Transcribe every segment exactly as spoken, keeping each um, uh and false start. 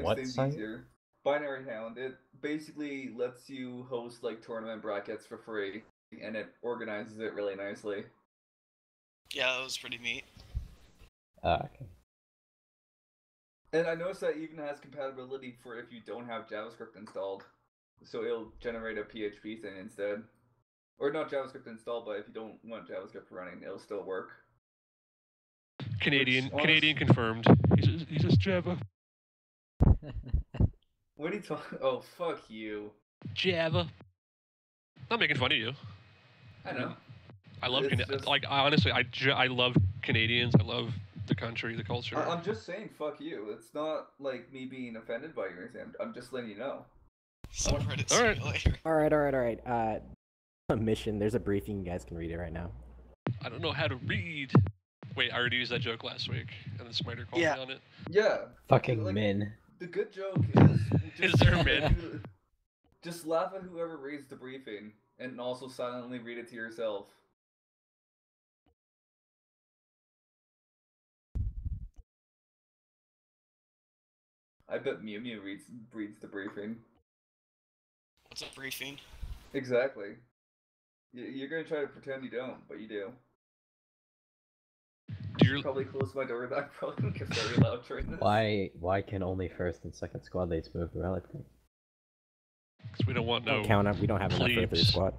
what things site? easier. Binary Hound. It basically lets you host like tournament brackets for free, and it organizes it really nicely. Yeah, that was pretty neat. Ah, okay. And I noticed that even has compatibility for if you don't have JavaScript installed. So it'll generate a P H P thing instead. Or not JavaScript installed, but if you don't want JavaScript running, it'll still work. Canadian, Which, Canadian honestly, confirmed. He says, he says Java. What are you talking? Oh, fuck you. Java. Not making fun of you. I know. I love It's Can- just- like I honestly I, ju- I love Canadians. I love the country, the culture. I- I'm just saying, fuck you. It's not like me being offended by your exam. I'm just letting you know. Subreddit All right. simulator. All right, all right, all right. Uh, a mission. There's a briefing. You guys can read it right now. I don't know how to read. Wait, I already used that joke last week, and then Smiter called Yeah. me on it. Yeah. Fucking like, min. The good joke is. Is Just there a laugh min? at who- Just laugh at whoever reads the briefing, and also silently read it to yourself. I bet Mew Mew reads reads the briefing. What's a briefing? Exactly. Y- You're gonna try to pretend you don't, but you do. Do you Probably close my door. I probably don't get very loud during this. Why why can only first and second squad mates move the relic thing? Because we don't want no. Don't count up. We don't have enough for the plebes. squad.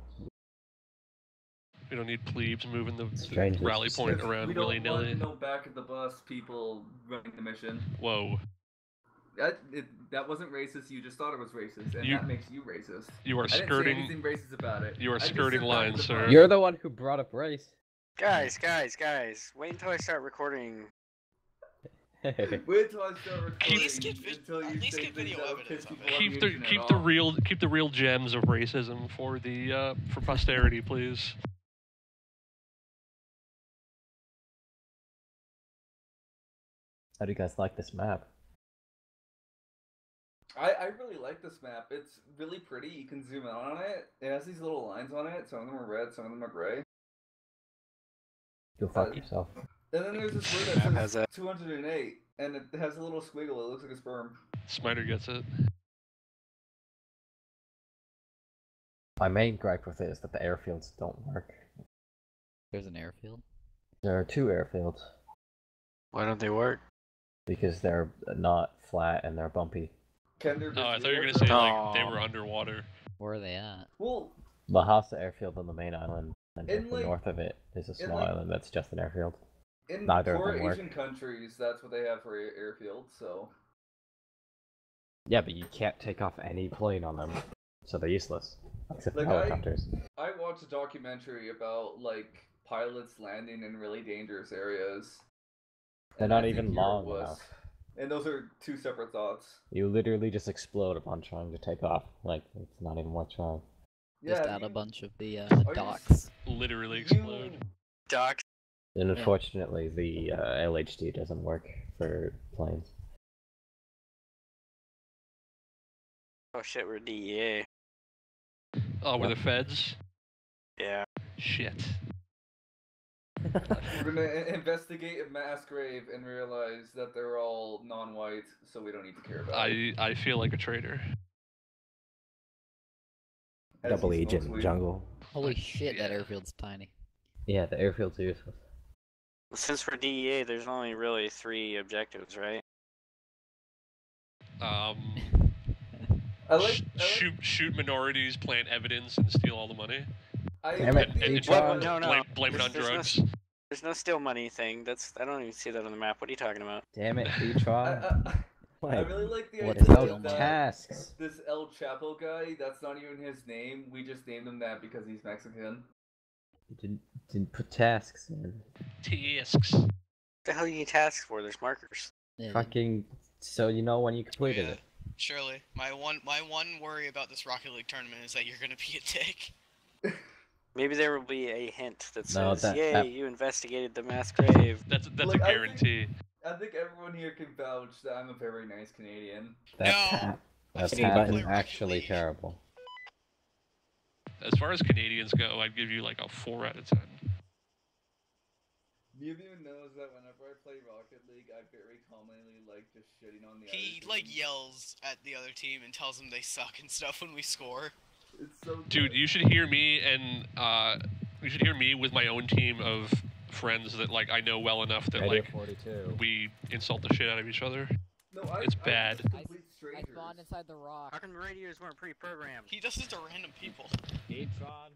We don't need plebes moving the, the Strange, it's rally just- point Because around we don't willy want nilly. no back of the bus people running the mission. Whoa, That it, that wasn't racist. You just thought it was racist, and You- that makes you racist. you are I didn't say skirting. anything racist about it. You are I just skirting said back lines, of the sir. bus. You're the one who brought up race. Guys, guys, guys, wait until I start recording. Wait till I start recording. At least get vi- until you at least say get things video that will evidence piss of people it. off Keep the the internet keep the off. real keep the real gems of racism for the uh, for posterity, please. How do you guys like this map? I, I really like this map. It's really pretty. You can zoom in on it. It has these little lines on it. Some of them are red, some of them are gray. Go fuck Uh, yourself. And then there's this word Map that has says a- two hundred eight, and it has a little squiggle. It looks like a sperm. Smiter gets it. My main gripe with it is that the airfields don't work. There's an airfield. There are two airfields Why don't they work? because they're not flat and they're bumpy. Can there be Oh, I thought you were gonna three say airfields? like they Aw. were underwater. Where are they at? Well, Lhasa airfield on the main island, and In, to the like- north of it is a in, small like- island that's just an airfield. in Neither of poor them work. Asian countries, that's what they have for air- airfields. So Yeah, but you can't take off any plane on them, so they're useless. Except for Like, I- helicopters. I watched a documentary about like pilots landing in really dangerous areas. They're and not I think even Europe long was- enough. And those are two separate thoughts. You literally just explode upon trying to take off. Like, it's not even worth trying. Just Yeah, add a you- bunch of the uh, Are you docks. Literally you- explode. Doc. And unfortunately, the uh, L H D doesn't work for planes. Oh shit, we're D E A. Oh, we're the feds. Yeah. Shit. We're gonna i- investigate a mass grave and realize that they're all non-white, so we don't need to care about it. I I feel like a traitor. As Double he smokes agent weed. jungle. Holy shit, that yeah. airfield's tiny. Yeah, the airfields are useless. Since we're D E A, there's only really three objectives, right? Um, I like, sh- I like, shoot shoot minorities, plant evidence, and steal all the money. I Damn like it, the- And, H and R. What? No, no. blame, blame it There's- on there's no drugs. s- There's no steal money thing. That's I don't even see that on the map. What are you talking about? Damn it, I, DTron. I, I Like, really like the What idea is Without Steal money. that tasks. this El Chapo guy, that's not even his name, we just named him that because he's Mexican. You didn't, didn't put tasks in. Tasks. What the hell are you need tasks for? There's markers. Yeah, Fucking. So you know when you completed Yeah. it. Surely, my one my one worry about this Rocket League tournament is that you're gonna be a dick. Maybe there will be a hint that No, says, that- "Yay, that- you investigated the mass grave." That's that's Look, a I think- guarantee. I think everyone here can vouch that I'm a very nice Canadian. That No. hat. That Any hat button? is actually terrible. As far as Canadians go, I'd give you like a four out of ten. Mew Mew knows that whenever I play Rocket League, I very commonly like just shitting on the He other like team. yells at the other team and tells them they suck and stuff when we score. It's so Dude, good. you should hear me and uh, you should hear me with my own team of friends that like I know well enough that Radio like forty-two. we insult the shit out of each other. No, I, It's I bad. just I, complete I strangers. spawned inside the rock. How come the radios weren't pre-programmed? He does this to random people. DTron.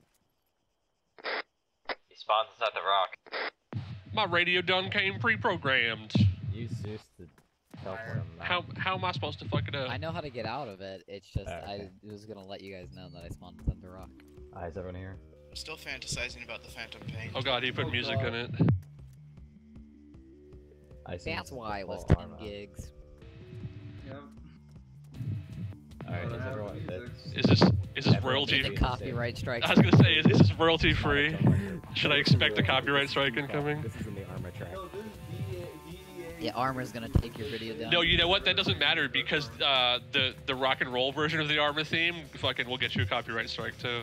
He spawns inside the rock. My radio done came pre-programmed. Use Zeus to teleport him. now. How how am I supposed to fuck it up? I know how to get out of it. It's just Oh, okay. I was gonna let you guys know that I spawned inside the rock. Ah, is everyone here? I'm still fantasizing about the Phantom Pain. Oh god, he put Oh, music God. in it. I see That's why it was full ten Arma. gigs. Yep. Alright, Well, is I have everyone? music. That's, Is this is this Everyone royalty? needs The to- copyright strikes. I was gonna say, is, is this royalty it's not a free? film record. Should I expect a copyright strike incoming? This is in the Arma track. No, this is D E A. Yeah, Arma's gonna take your video down. No, you know what? That doesn't matter because uh, the the rock and roll version of the Arma theme fucking will get you a copyright strike too.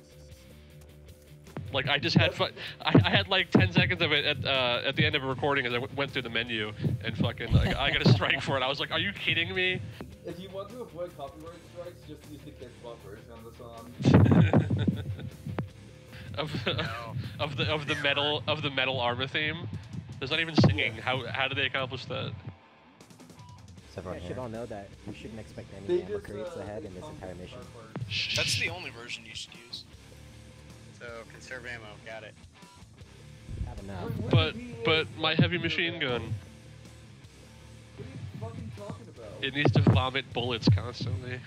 Like I just had fu- I, I had like ten seconds of it at uh, at the end of a recording as I w went through the menu and fucking like I got a strike for it. I was like, are you kidding me? If you want to avoid copyright strikes, just use the Kiss Bop version of the song. of, No. of the of the metal of the metal Arma theme. There's not even singing. How how do they accomplish that? Is You everyone guys should here? all know that you shouldn't expect any They ammo just, creates uh, ahead they in this come entire with mission. that part. Shh. That's the only version you should use. So conserve ammo. Got it. Have enough. What- what But did D E A but do my to heavy you machine then? gun, What are you fucking talking about? it needs to vomit bullets constantly.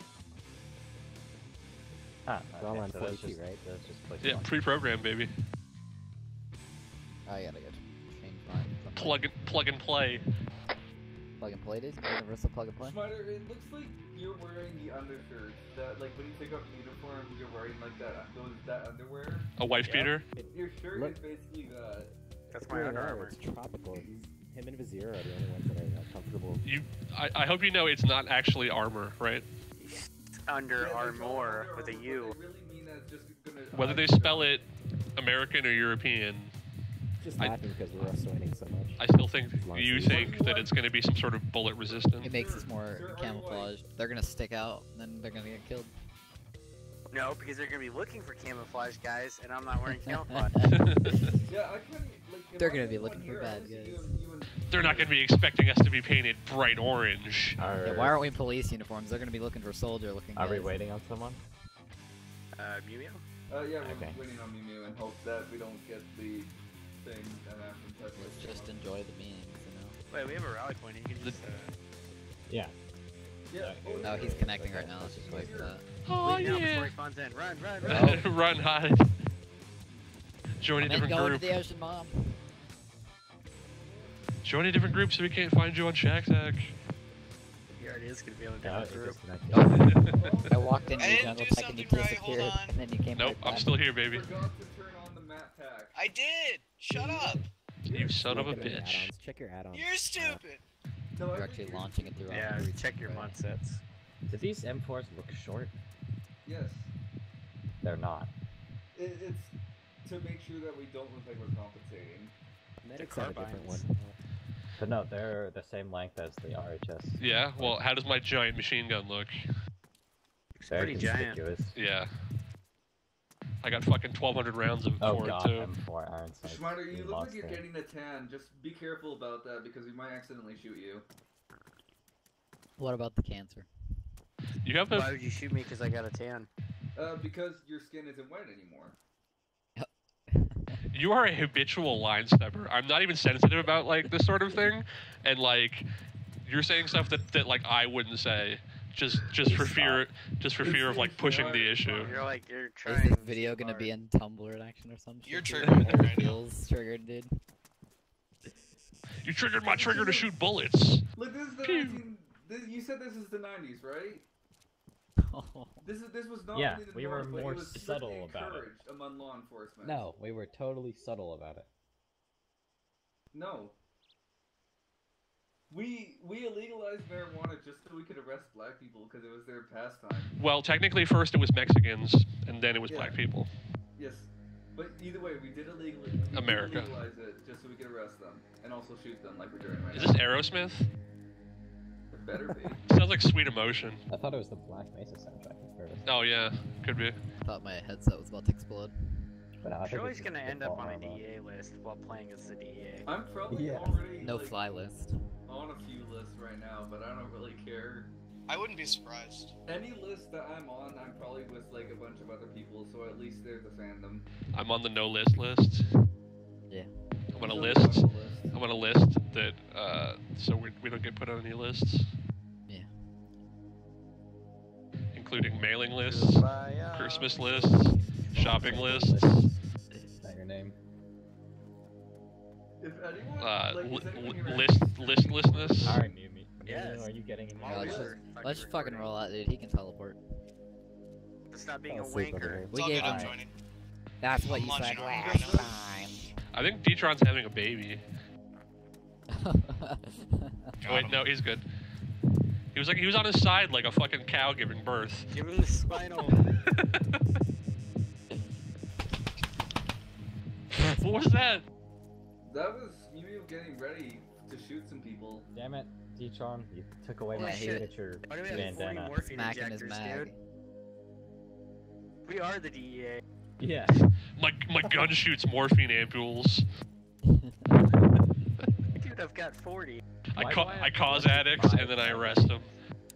Ah, It's all okay, on so that's forty-two, just, right? That's just place Yeah, one. pre-programmed, baby. I gotta go change mine. from Plug and plug and play. plug and play, dude. Universal plug and play. Schmider, it looks like you're wearing the undershirt. That like when you take off the uniform, you're wearing like that those that underwear. A wife Yeah. beater. Your shirt Look- is basically that. That's It's my really Under rare, Armour. It's tropical. He's, him and Vizier are the only ones that are uh, comfortable. You, I, I hope you know it's not actually armor, right? Under Yeah, they call it Armour Under with a Armour, U. but they really mean that it's just gonna Whether they hide spell the- it American or European, Just I- laughing because we're all sweating so much. I still think As long as you you- think that it's going to be some sort of bullet resistant. It makes us Sir, more sir, are you camouflage. They're gonna stick out, and then they're gonna get killed. No, because they're gonna be looking for camouflage guys, and I'm not wearing camouflage. Yeah, I couldn't like. if They're I gonna had be one looking for here, I bad would see guys. you and- you and- They're not going to be expecting us to be painted bright orange. Are, Yeah, why aren't we in police uniforms? They're gonna be looking for soldier-looking are guys. we waiting on someone? Uh, Mew Mew? Uh, yeah, we're Okay. waiting on Mew Mew and hope that we don't get the thing and have them touch Let's it. just enjoy the meetings, you know. Wait, we have a rally point. You can just. Uh... Yeah. Yeah. Oh, Oh, he's connecting right now. Let's just wait for that. Oh Leave now before yeah. he spawns in. Run, run, run! Oh. Run, hide. Join a I'm in different going group. to the ocean, mom. Join a different group so we can't find you on Shack Tack. He already is gonna be on a Yeah, different it group. disconnected. I walked into I the didn't jungle do tech and you something right, disappeared, hold on. and then you came Nope, right I'm back. still here, baby. Forgot to turn on the map pack. I did! Shut up! You son of a Look at the bitch. add-ons. Check your add-ons. You're stupid! No, I We're think actually you're- launching it through our Yeah, group. check your mod sets. Do these M fours look short? Yes. They're not. It, it's to make sure that we don't look like we're compensating. Medics have a different carbines. one. But no, they're the same length as the R H S. Yeah, well, how does my giant machine gun look? It's Very pretty giant. conspicuous. Yeah. I got fucking twelve hundred rounds of Oh for it god, too. M four Iron Sights. Schmider, you you look like you're monster. getting a tan. Just be careful about that because we might accidentally shoot you. What about the cancer? You have Why a would you shoot me? Because I got a tan. Uh, because your skin isn't wet anymore. you are a habitual line stepper. I'm not even sensitive about like this sort of thing, and like you're saying stuff that, that like I wouldn't say, just just for fear just for fear of like pushing the issue. You're like you're Is trying. this video too gonna hard. be in Tumblr action or some shit? You're dude? triggering it All right now. feels triggered, dude. You triggered my trigger to shoot bullets. Look, this is the Pew. nineteen. This, you said this is the nineties, right? This is this was not Yeah, only the we were norm, but more it was strictly subtle about it. encouraged among law enforcement. No, we were totally subtle about it. No. We we illegalized marijuana just so we could arrest black people because it was their pastime. Well, technically first it was Mexicans and then it was Yeah. black people. Yes. But either way, we did illegally. We did America. legalize it just so we could arrest them and also shoot them like we're doing right Is now. this Aerosmith? It better be. Sounds like Sweet Emotion. I thought it was the Black Mesa soundtrack at first. Oh yeah, could be. I thought my headset was about to explode. But I I'm think sure it's he's just gonna the end up on a Arma. D E A list while playing as the D E A. I'm probably Yeah. already No like, fly list. on a few lists right now, but I don't really care. I wouldn't be surprised. Any list that I'm on, I'm probably with like a bunch of other people, so at least there's a fandom. I'm on the no list list. Yeah. I'm on a Who's list. on the list? I'm on a list that uh, so we we don't get put on any lists. Yeah. Including mailing lists, Christmas lists, shopping lists, Is that your name? If anyone, uh, like, li- is anyone li- here list listlessness. Alright, Mew Mew. Yes. Are you getting any I'm Yeah, always let's more? just, fucking let's just fucking recording. roll out, dude. He can teleport. Stop being I'll a sleep over wanker. here. We It's all gave good, I'm him- joining. That's what I'm you launching said Arma last right now. time. I think DTron's having a baby. Oh, wait, him. no, he's good. He was like he was on his side like a fucking cow giving birth. Give him the spinal. What was that? That was you getting ready to shoot some people. Damn it, D-Tron, you took away Yeah, my he- signature Why do we have forty bandana. morphine Smacking his injectors, mag. dude? We are the D E A. Yeah. My my gun shoots morphine ampules. Dude, I've got forty. I Why ca do I I have to cause look at addicts my and then I phone? arrest them.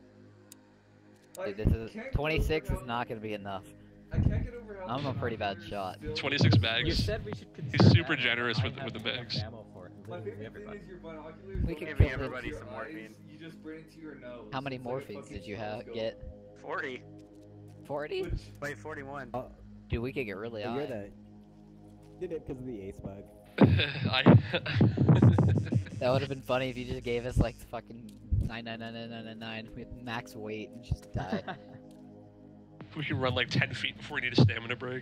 Like, Dude, this is can't get twenty-six over is how- not gonna be enough. I can't get over how I'm a pretty bad binoculars shot. still- twenty-six You bags. said we should He's super ammo. generous I with- have with the enough bags. ammo for My literally favorite everybody. thing is your binoculars. We don't could have Give to everybody go to some your morphine. eyes, You just bring it to your nose. How many It's like a morphines fucking did you have telescope. get? forty. forty? Which, Wait, forty-one. Oh, Dude, we could get really you're high. the. Did it because of the ace bug. I That would have been funny if you just gave us like fucking nine nine nine nine nine nine nine with max weight and just die. we can run like ten feet before we need a stamina break.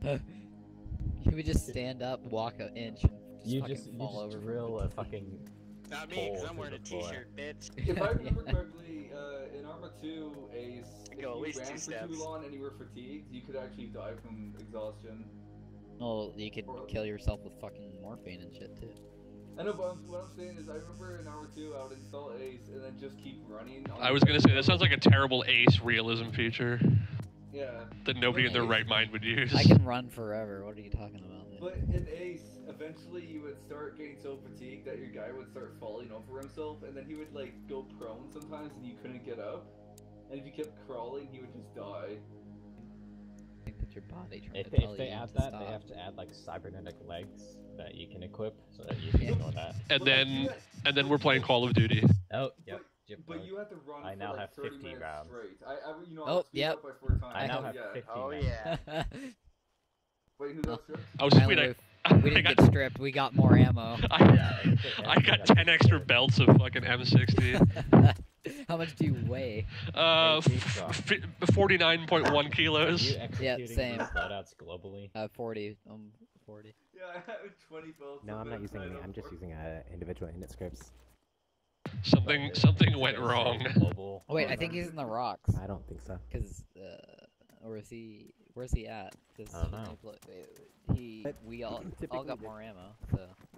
You would just stand up, walk an inch, and just You fucking just, you fall just over. drill a fucking. Not me, because Hole I'm wearing a through the floor. t-shirt, bitch. if I remember Yeah. correctly, uh, in Arma two, Ace, if Go at you least ran two for steps. too long and you were fatigued, you could actually die from exhaustion. Well, you could kill yourself with fucking morphine and shit too. I know, but I'm, what I'm saying is, I remember in Arma two, I would install Ace and then just keep running. on I was gonna say that sounds like a terrible Ace realism feature Yeah, that nobody in their Ace- right mind would use. I can run forever. What are you talking about? Dude? but in Ace, eventually you would start getting so fatigued that your guy would start falling over himself, and then he would like go prone sometimes, and you couldn't get up. And if you kept crawling, he would just die. I think that's your body trying If, to tell if they you add to that, stop. they have to add like cybernetic legs that you can equip so that you can Yeah. ignore that. And But, like, then you had- and then we're playing Call of Duty. Oh, yep. Jip But bug. you had to run I for now like have thirty fifty minutes rounds. straight. I, I, you know, I Oh, was speed yep. up by four times. I now I have yeah. fifty. Oh, rounds. yeah. Wait, who got stripped? Oh Finally, sweet, I, we I didn't got get stripped. We got more ammo. I, Yeah, I got ten extra belts of fucking M sixty. How much do you weigh? Uh, Hey, f- f- forty-nine point one Are kilos. you executing same. these loadouts globally? Uh, forty. Um, forty. Yeah, I have twenty belts. No, of I'm not it, using I any. don't I'm just work. using uh, individual init scripts. Something But something it's went gonna wrong. say global. Oh, wait, I think he's in the rocks. I don't think so. Cause, uh, or is he? Where's he at? 'Cause I don't know. He, But we all, all typically got the- more ammo. So.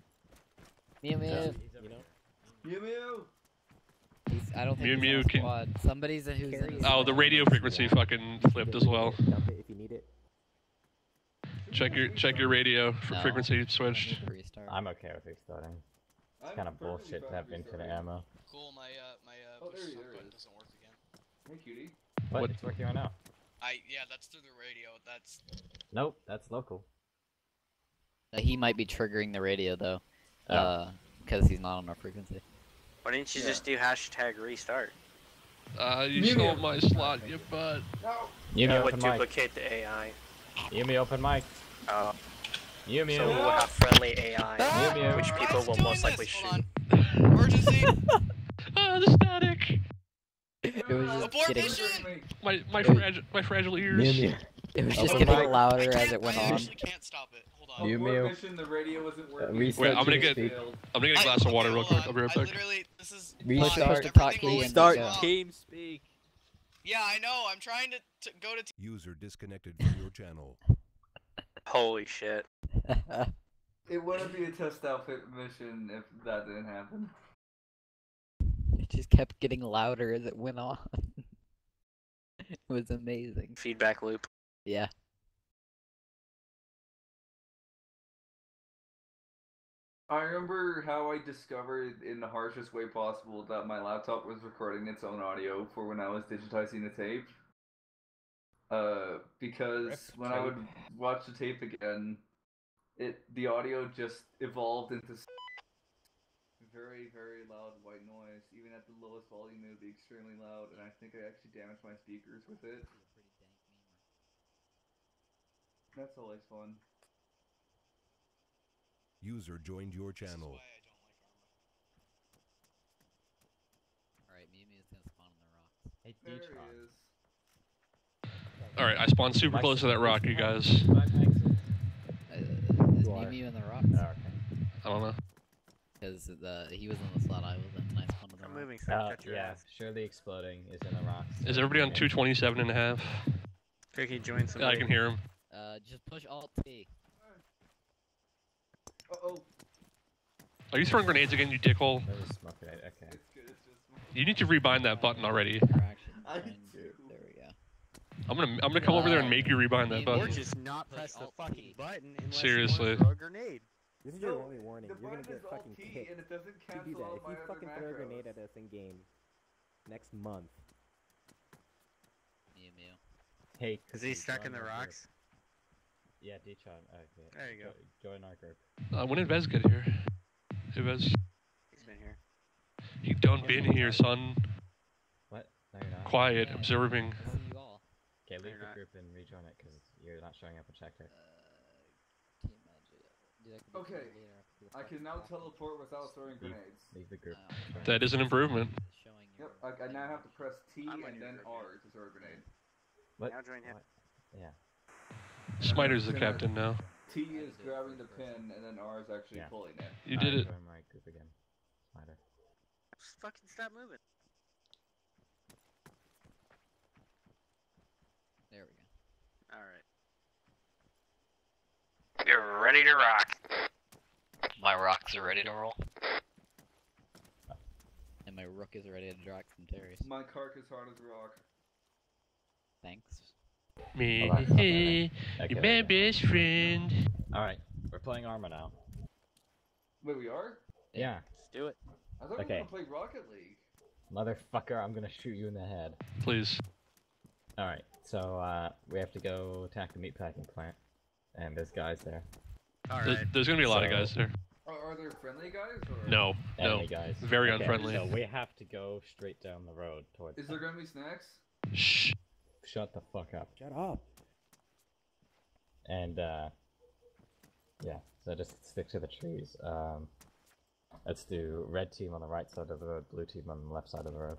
Mew Mew. Yeah. You know. Mew Mew! He's, I don't think Mew he's Mew in a can- squad. Somebody's in who's in Carry a it. Oh, the squad. radio frequency fucking flipped as well. Dump it if you need it. Check your check your radio for No. frequency I need switched. to restart. I'm okay with restarting. It's I'm kind of perfectly bullshit to fine have with infinite restarting. ammo. Cool, my uh, my uh, Oh, push there he- stop there he button is. doesn't work again. Hey, cutie. But What- it's working right now. I yeah, that's through the radio. That's Nope, that's local. Uh, he might be triggering the radio though, Oh. uh, because he's not on our frequency. Why didn't you Yeah. just do hashtag restart? Uh, you Mew stole Mew. my slot, you butt. No! You me It would open mic. duplicate the A I. You me open mic. Oh, You me. so we'll have friendly A I, Mew Mew. which people Who's will doing most likely this? shoot. Hold on. Emergency. Ah, the static. It was just Abort getting, mission! My my It was- fragile my fragile ears. Mew Mew. it was just Open getting mic. louder I as can't- it went I on. actually can't stop it. Hold on. Mew Abort Mew. mission, the radio wasn't working. restart Wait, I'm gonna to get- speak. I'm gonna get a I- glass of water okay, real hold quick. I'll be on. right I back. literally, this is Restart. live. Push to talk Everything key will and start go. off. TeamSpeak. Yeah, I know. I'm trying to, to go to. T User disconnected from your channel. Holy shit. It wouldn't be a test outfit mission if that didn't happen. It just kept getting louder as it went on. It was amazing. Feedback loop. Yeah. I remember how I discovered in the harshest way possible that my laptop was recording its own audio for when I was digitizing the tape. Uh, because Rip when I would tape. watch the tape again, it the audio just evolved into very, very loud white noise. Even at the lowest volume, it would be extremely loud, and I think I actually damaged my speakers with it. That's always fun. User joined your This is channel. why I don't like Arma. Alright, Mew Mew's gonna spawn on the rocks. Hey, There DTron. he is. Alright, I spawned super close to that rock, you guys. Uh, is You Mew are. Mew in the rocks? Oh, okay. I don't know. Because the he was in the slot I was in, and I spawned on the I'm rocks. moving so Uh, cut your yeah, ass. surely exploding is in the rocks. Is everybody on two twenty-seven and a half? Cookie, join I somebody. can hear him. Uh, just push Alt T. Uh oh. Are you throwing grenades again, you dickhole? There's a smoke grenade, okay. It's good, it's just. You need to rebind that button already. Interaction. I Fine. do. There we go. I'm gonna I'm gonna come over there and make you rebind that Or Or button. just not Push press the Alt fucking T. button unless Seriously. you want to throw a grenade. This is your No, only warning. the You're gonna button get is Alt fucking T kicked and it doesn't if you cancel do that. out If my you other fucking throw a macros. grenade at us in game next month. Mew Mew. Hey, Is he Cookie, stuck join in the our group. rocks? Yeah, DTron. Okay. There you go. Jo- Join our group. Uh, when did Vez get here? Hey Vez. He's been here. You done been here, son. What? No, you're not. Quiet, Yeah, observing. I see you all. Okay, leave You're the not. group and rejoin it because you're not showing up in check Uh, it. team magic. Dude, I could do Okay, that later after the I can fucking now rocket. teleport without throwing Leave, grenades. leave the group. Oh. Join That is an improvement. Showing Yep, your I, I now have to press T I'm on and your then group, R to throw a grenade. What? Now join him. What? Yeah. Smiter's the Gonna- captain now. T is grabbing the pin and then R is actually Yeah. pulling it. You Alright, did it. Join my group again. Slider. Just fucking stop moving. There we go. Alright. You're ready to rock. My rocks are ready to roll. And my rook is ready to drop some terrors. My cark is hard as a rock. Thanks. Me, Hold on, hold on. your Okay, my there we go. best friend. Alright, we're playing Arma now. Wait, we are? Yeah. Let's do it. I thought we Okay. were gonna play Rocket League. Motherfucker, I'm gonna shoot you in the head. Please. Alright, so uh, we have to go attack the meatpacking plant. And there's guys there. There- Alright. There's gonna be a lot of So- guys there. Are, are there friendly guys or? No, no. Enemy guys. Very Okay, unfriendly. So we have to go straight down the road towards Is them. there gonna be snacks? Shh. Shut the fuck up. Shut up. And uh yeah, so just stick to the trees. Um let's do red team on the right side of the road, blue team on the left side of the road.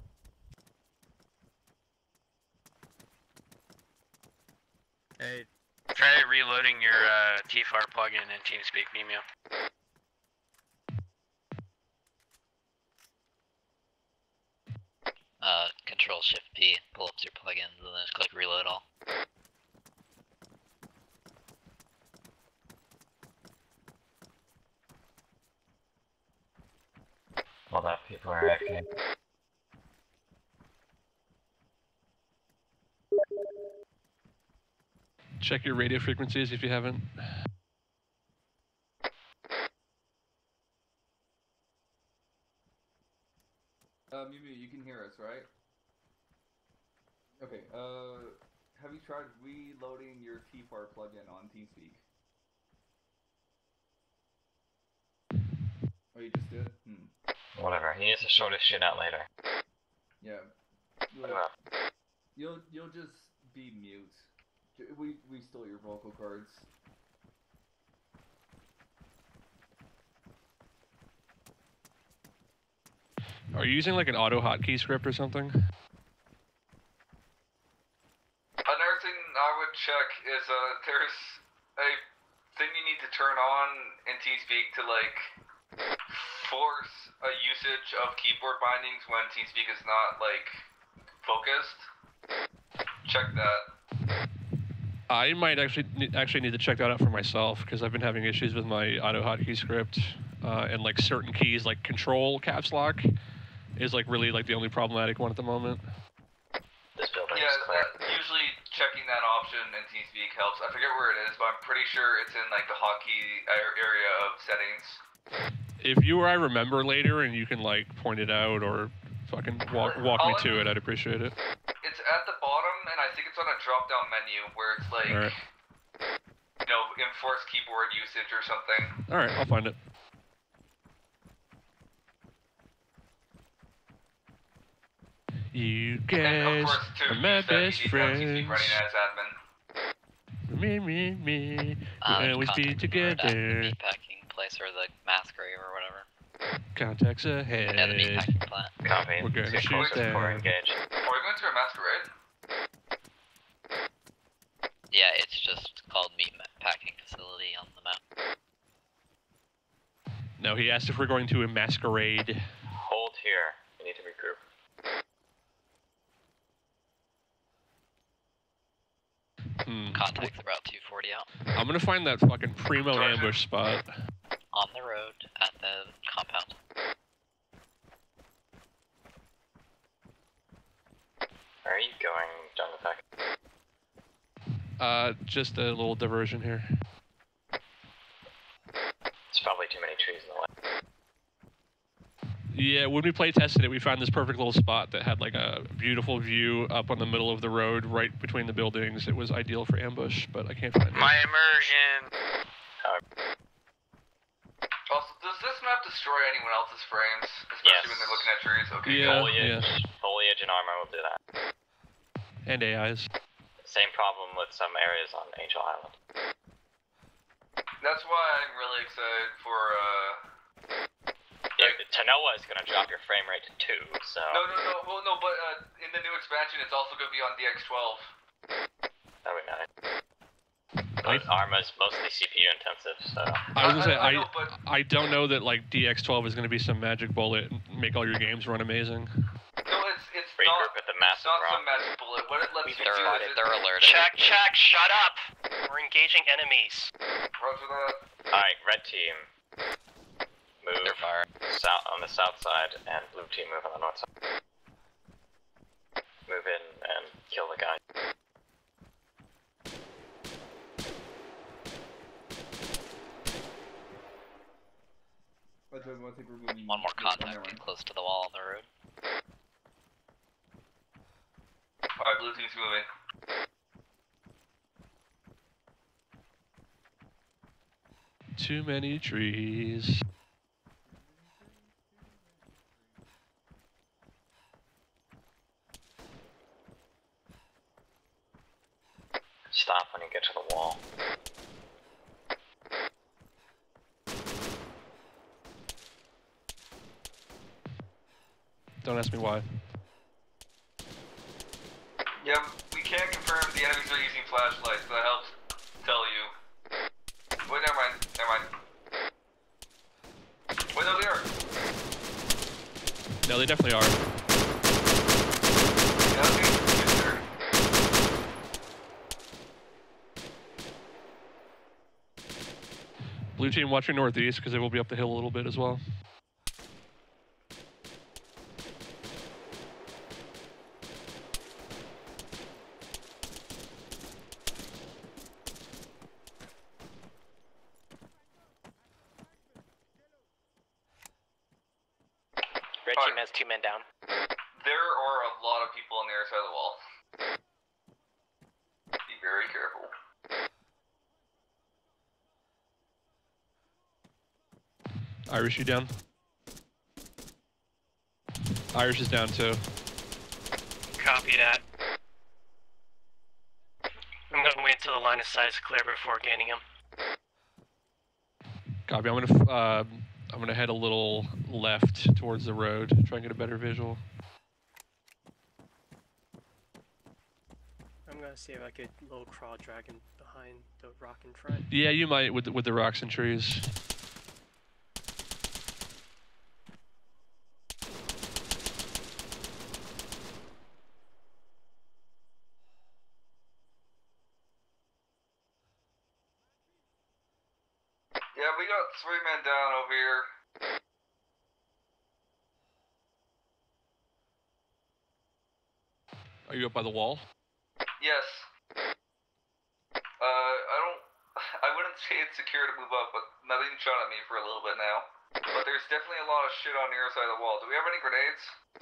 Hey, Try reloading your uh, T F R plugin in TeamSpeak, Mimeo. Uh, Control Shift P, pull up your plugins, and then just click Reload All. Hold up, people are acting. Check your radio frequencies if you haven't. Um, Yumi, you can hear us, right? Okay, uh, have you tried reloading your T F R plugin on TeamSpeak? Oh, you just did? Hmm. Whatever, he needs to sort his shit out later. Yeah. You'll, Well. you'll, you'll just be mute. J- We, we stole your vocal cards. Are you using like an auto hotkey script or something? Another thing I would check is uh, there's a thing you need to turn on in TeamSpeak to like force a usage of keyboard bindings when TeamSpeak is not like focused. Check that. I might actually ne- actually need to check that out for myself because I've been having issues with my auto hotkey script uh, and like certain keys like control caps lock is like really like the only problematic one at the moment. This building Yeah, is clear. that, usually checking that option in TeamSpeak helps. I forget where it is, but I'm pretty sure it's in like the hotkey ar- area of settings. If you or I remember later and you can like point it out or fucking walk walk me to it, I'd appreciate it. It's at the bottom, and I think it's on a drop-down menu where it's like, All right. you know, enforce keyboard usage or something. All right, I'll find it. You guys are my best friends. Me, me, me. Uh, We'll always be together. The meatpacking place or the mass grave or whatever. Contacts ahead. Yeah, the meatpacking plant. Copy. We're gonna Get shoot close them. before engage. Are we going to a masquerade? Yeah, it's just called meatpacking facility on the map. No, he asked if we're going to a masquerade. Hold here. We need to regroup. Hmm. Contacts about two forty out. I'm gonna find that fucking primo ambush spot. On the road at the compound. Where are you going, John the Pack? Uh, just a little diversion here. It's probably too many trees in the way. Yeah, when we play tested it, we found this perfect little spot that had like a beautiful view up on the middle of the road, right between the buildings. It was ideal for ambush, but I can't find it. My immersion. Uh, Also, does this map destroy anyone else's frames? Especially Yes. when they're looking at trees? Okay, Yeah. foliage, yeah. foliage and armor will do that. And A Is. Same problem with some areas on Angel Island. That's why I'm really excited for, uh... Yeah, Tanoa is going to drop your frame rate to two, so... No, no, no, well, no, but uh, in the new expansion, it's also going to be on D X twelve. That would be nice. But Arma's mostly C P U intensive, so... I was gonna say, I- I I, know, but- I don't know that like D X twelve is gonna be some magic bullet and make all your games run amazing. No, it's, it's Regroup not... at the It's massive not rock. some magic bullet. What it lets you They're, do is... they're it- alerted. Check, check, shut up! We're engaging enemies. Roger that. Alright, red team. Move They're firing. south on the south side, and blue team move on the north side. Move in and kill the guy. I don't want to think we're moving... One more yeah, contact, never get mind. close to the wall on the road. Alright, blue team's moving. Too many trees. Stop when you get to the wall. Don't ask me why. Yeah, we can't confirm the enemies are using flashlights, but that helps tell you. Wait, never mind, never mind. Wait, no, they are. No, they definitely are. Yeah, that's good, sir. Blue team, watch your northeast because they will be up the hill a little bit as well. Red Alright. team has two men down. There are a lot of people on the other side of the wall. Be very careful. Irish, you down? Irish is down too. Copy that. I'm gonna wait till the line of sight is clear before gaining him. Copy. I'm gonna uh, I'm gonna head a little left towards the road, try and get a better visual. I'm gonna see if I could little crawl dragon behind the rock in front. Yeah, you might with the, with the rocks and trees. Yeah, we got three men down over here. Are you up by the wall? Yes. Uh, I don't. I wouldn't say it's secure to move up, but nothing's shot at me for a little bit now. But there's definitely a lot of shit on the other side of the wall. Do we have any grenades?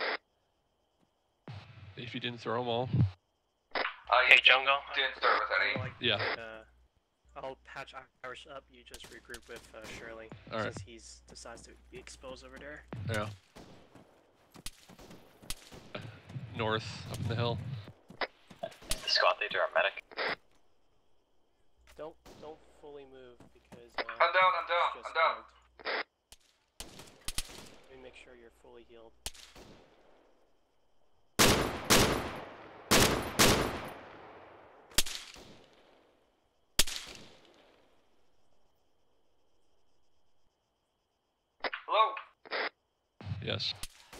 If you didn't throw them all. I Hey, Jungle. didn't start with any. Like, Yeah. Uh, I'll patch Irish up. You just regroup with uh, Shirley, All right. since he's decides to be exposed over there. Yeah. North, up in the hill. Is the squad leader a medic? Don't don't fully move because. Uh, I'm down. I'm down. it's I'm just down. bugged. Let me make sure you're fully healed. Hello. Yes.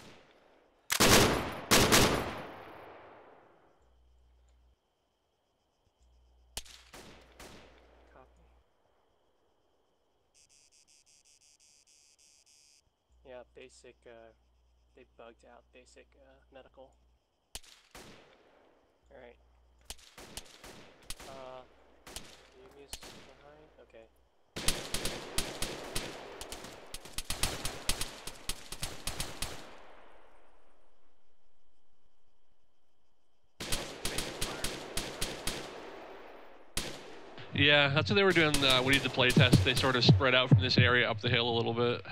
Copy. Yeah, basic. Uh, they bugged out basic uh, medical. All right. Uh, Yumi's behind. Okay. Yeah, that's what they were doing uh, when we did the playtest. They sort of spread out from this area up the hill a little bit.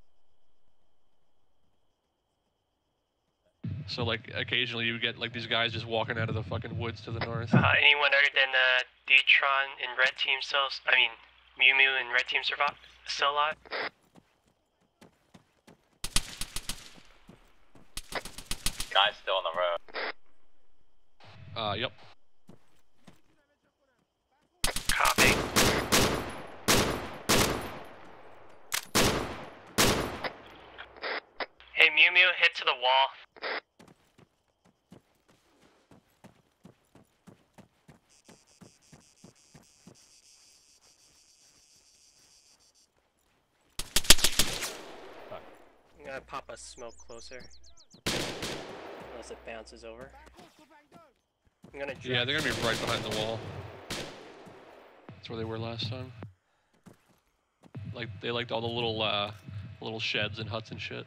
So, like, occasionally you get, like, these guys just walking out of the fucking woods to the north. Uh, anyone other than uh, DTron and Red Team still, I mean, Mew Mew and Red Team survive, still alive? Guy's still on the road. Uh, yep. Copy. Hey, Mew Mew, hit to the wall. I'm gonna pop a smoke closer. Unless it bounces over. I'm gonna drag Yeah, they're gonna be right behind the wall. That's where they were last time. Like, they liked all the little, uh, little sheds and huts and shit.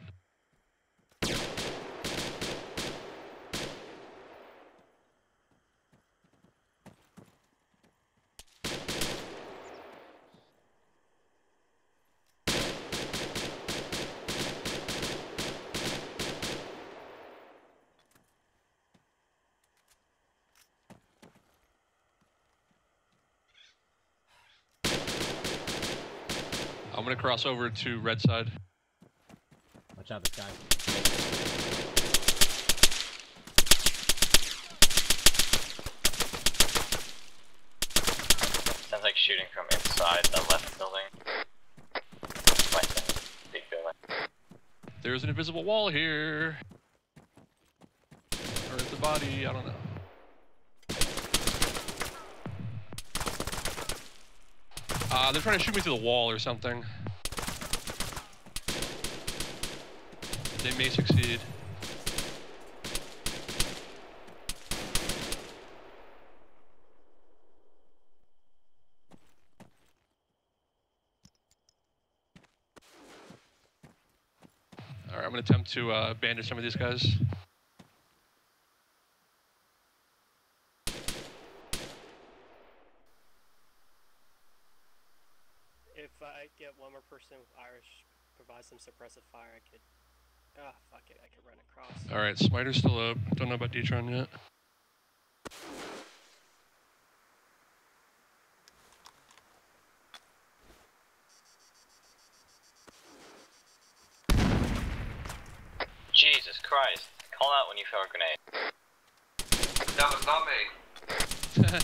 I'm gonna cross over to red side. Watch out, this guy. Sounds like shooting from inside the left building. Like the big building. There's an invisible wall here. Or it's a body, I don't know. Uh, they're trying to shoot me through the wall or something. They may succeed. Alright, I'm gonna attempt to uh, bandage some of these guys. If I get one more person with Irish, provide some suppressive fire, I could. Ah, fuck it, I could run across. Alright, Smiter's still up. Don't know about DTron yet. Jesus Christ. Call out when you throw a grenade. That was not me.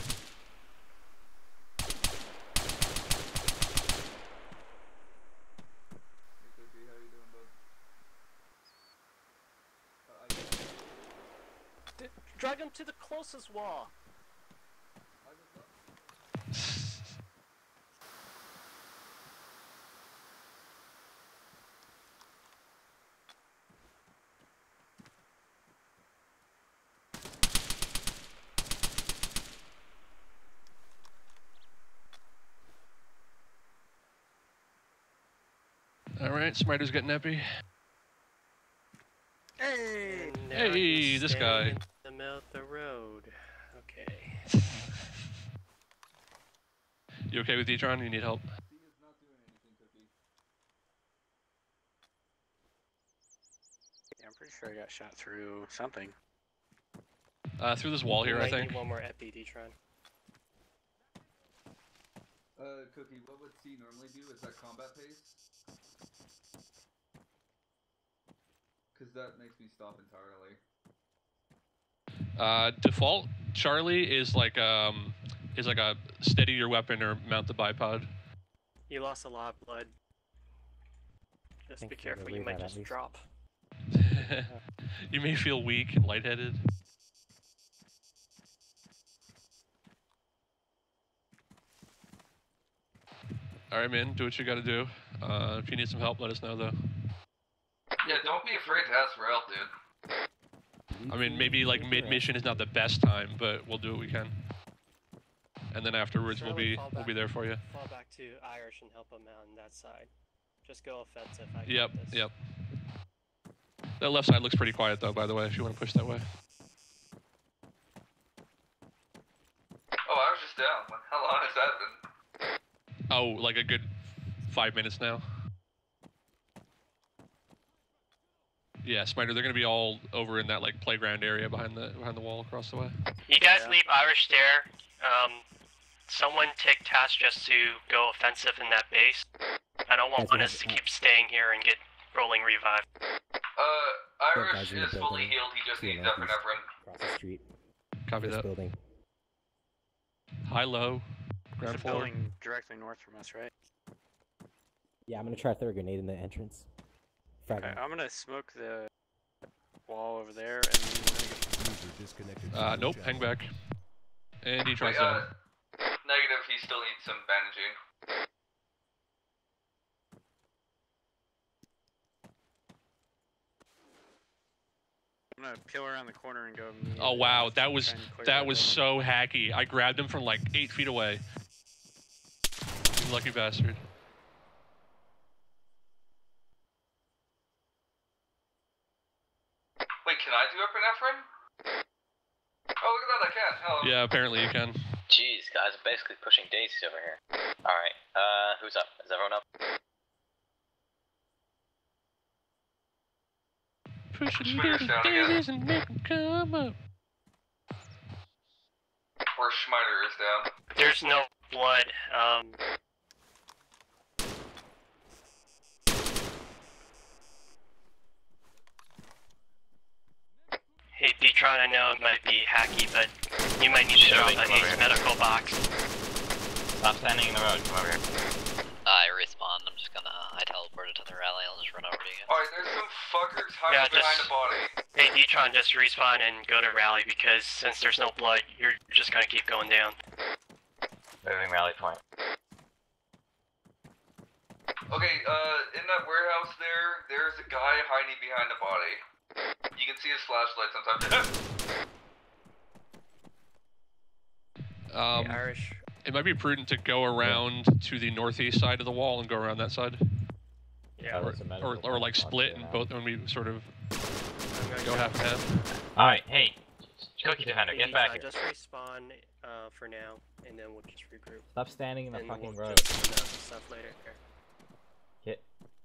D drag him to the closest wall. Alright, Smiter's getting epi. Hey! Hey, this guy. In the middle of the road. Okay. You okay with DTron? You need help? Yeah, I'm pretty sure I got shot through something. Uh, through this wall here, I Might think. need one more epi, D-Tron. Uh, Cookie, what would C normally do? Is that combat pace? Because that makes me stop entirely. Uh, default Charlie is like um is like a steady your weapon or mount the bipod. You lost a lot of blood. Just Thanks be for careful, the you read might that, at just least. drop. You may feel weak and lightheaded. Alright, man, do what you gotta do. Uh, if you need some help, let us know, though. Yeah, don't be afraid to ask for help, dude. I mean, maybe like mid-mission is not the best time, but we'll do what we can. And then afterwards, we'll Charlie, be fall we'll back- be there for you. Fall back to Irish and help him out on that side. Just go offensive. I got Yep, this. yep. That left side looks pretty quiet, though, by the way, if you want to push that way. Oh, I was just down. How long has that been? Oh, like a good five minutes now. Yeah, Smiter, they're gonna be all over in that like playground area behind the behind the wall across the way. You guys Yeah. leave Irish there. Um, someone take task just to go offensive in that base. I don't want Guys, we us have- to keep staying here and get rolling revive. Uh, Irish guys in the is fully building. healed. He just To the needs epinephrine. northeast. Across the street. Copy First that. building. High, low, There's ground a floor. building directly north from us, right? Yeah, I'm gonna try to throw a grenade in the entrance. Okay, Fragment. I'm gonna smoke the wall over there and then Uh, nope, hang back. And he tries Wait, uh, down. negative, he still needs some bandaging. I'm gonna peel around the corner and go. Oh wow, that was try and clear that was building. so hacky. I grabbed him from like eight feet away. You lucky bastard. Wait, can I do epinephrine? Oh, look at that, I can. Hello. Yeah, apparently you can. Jeez, guys, I'm basically pushing daisies over here. Alright, uh, who's up? Is everyone up? Pushing Schmitter's down again. daisies and make 'em come up. Or Schmiter is down. There's no blood. Um, hey, D-Tron, I know it might be hacky, but you might need to Show drop me, an come over ace here. medical box. Stop standing in the road, come over here. I respawn. I'm just gonna. I teleported to the rally. I'll just run over to you. Alright, there's some fuckers hiding Yeah, behind just- a body. Hey, D-Tron, just respawn and go to rally because since there's no blood, you're just gonna keep going down. Moving rally point. Okay, uh, in that warehouse there, there's a guy hiding behind a body. You can see his flashlight sometimes. Um, Hey, Irish. it might be prudent to go around to the northeast side of the wall and go around that side, Yeah, Oh, or there's a medical or, or like box split here and now. both when we sort of I'm gonna go half and half. Alright, hey, Cookie Defender, Hey, get back D-Tron, here. just respawn uh, for now, and then we'll just regroup. Stop standing in the and fucking we'll road. just sort out the stuff later. Here. Get.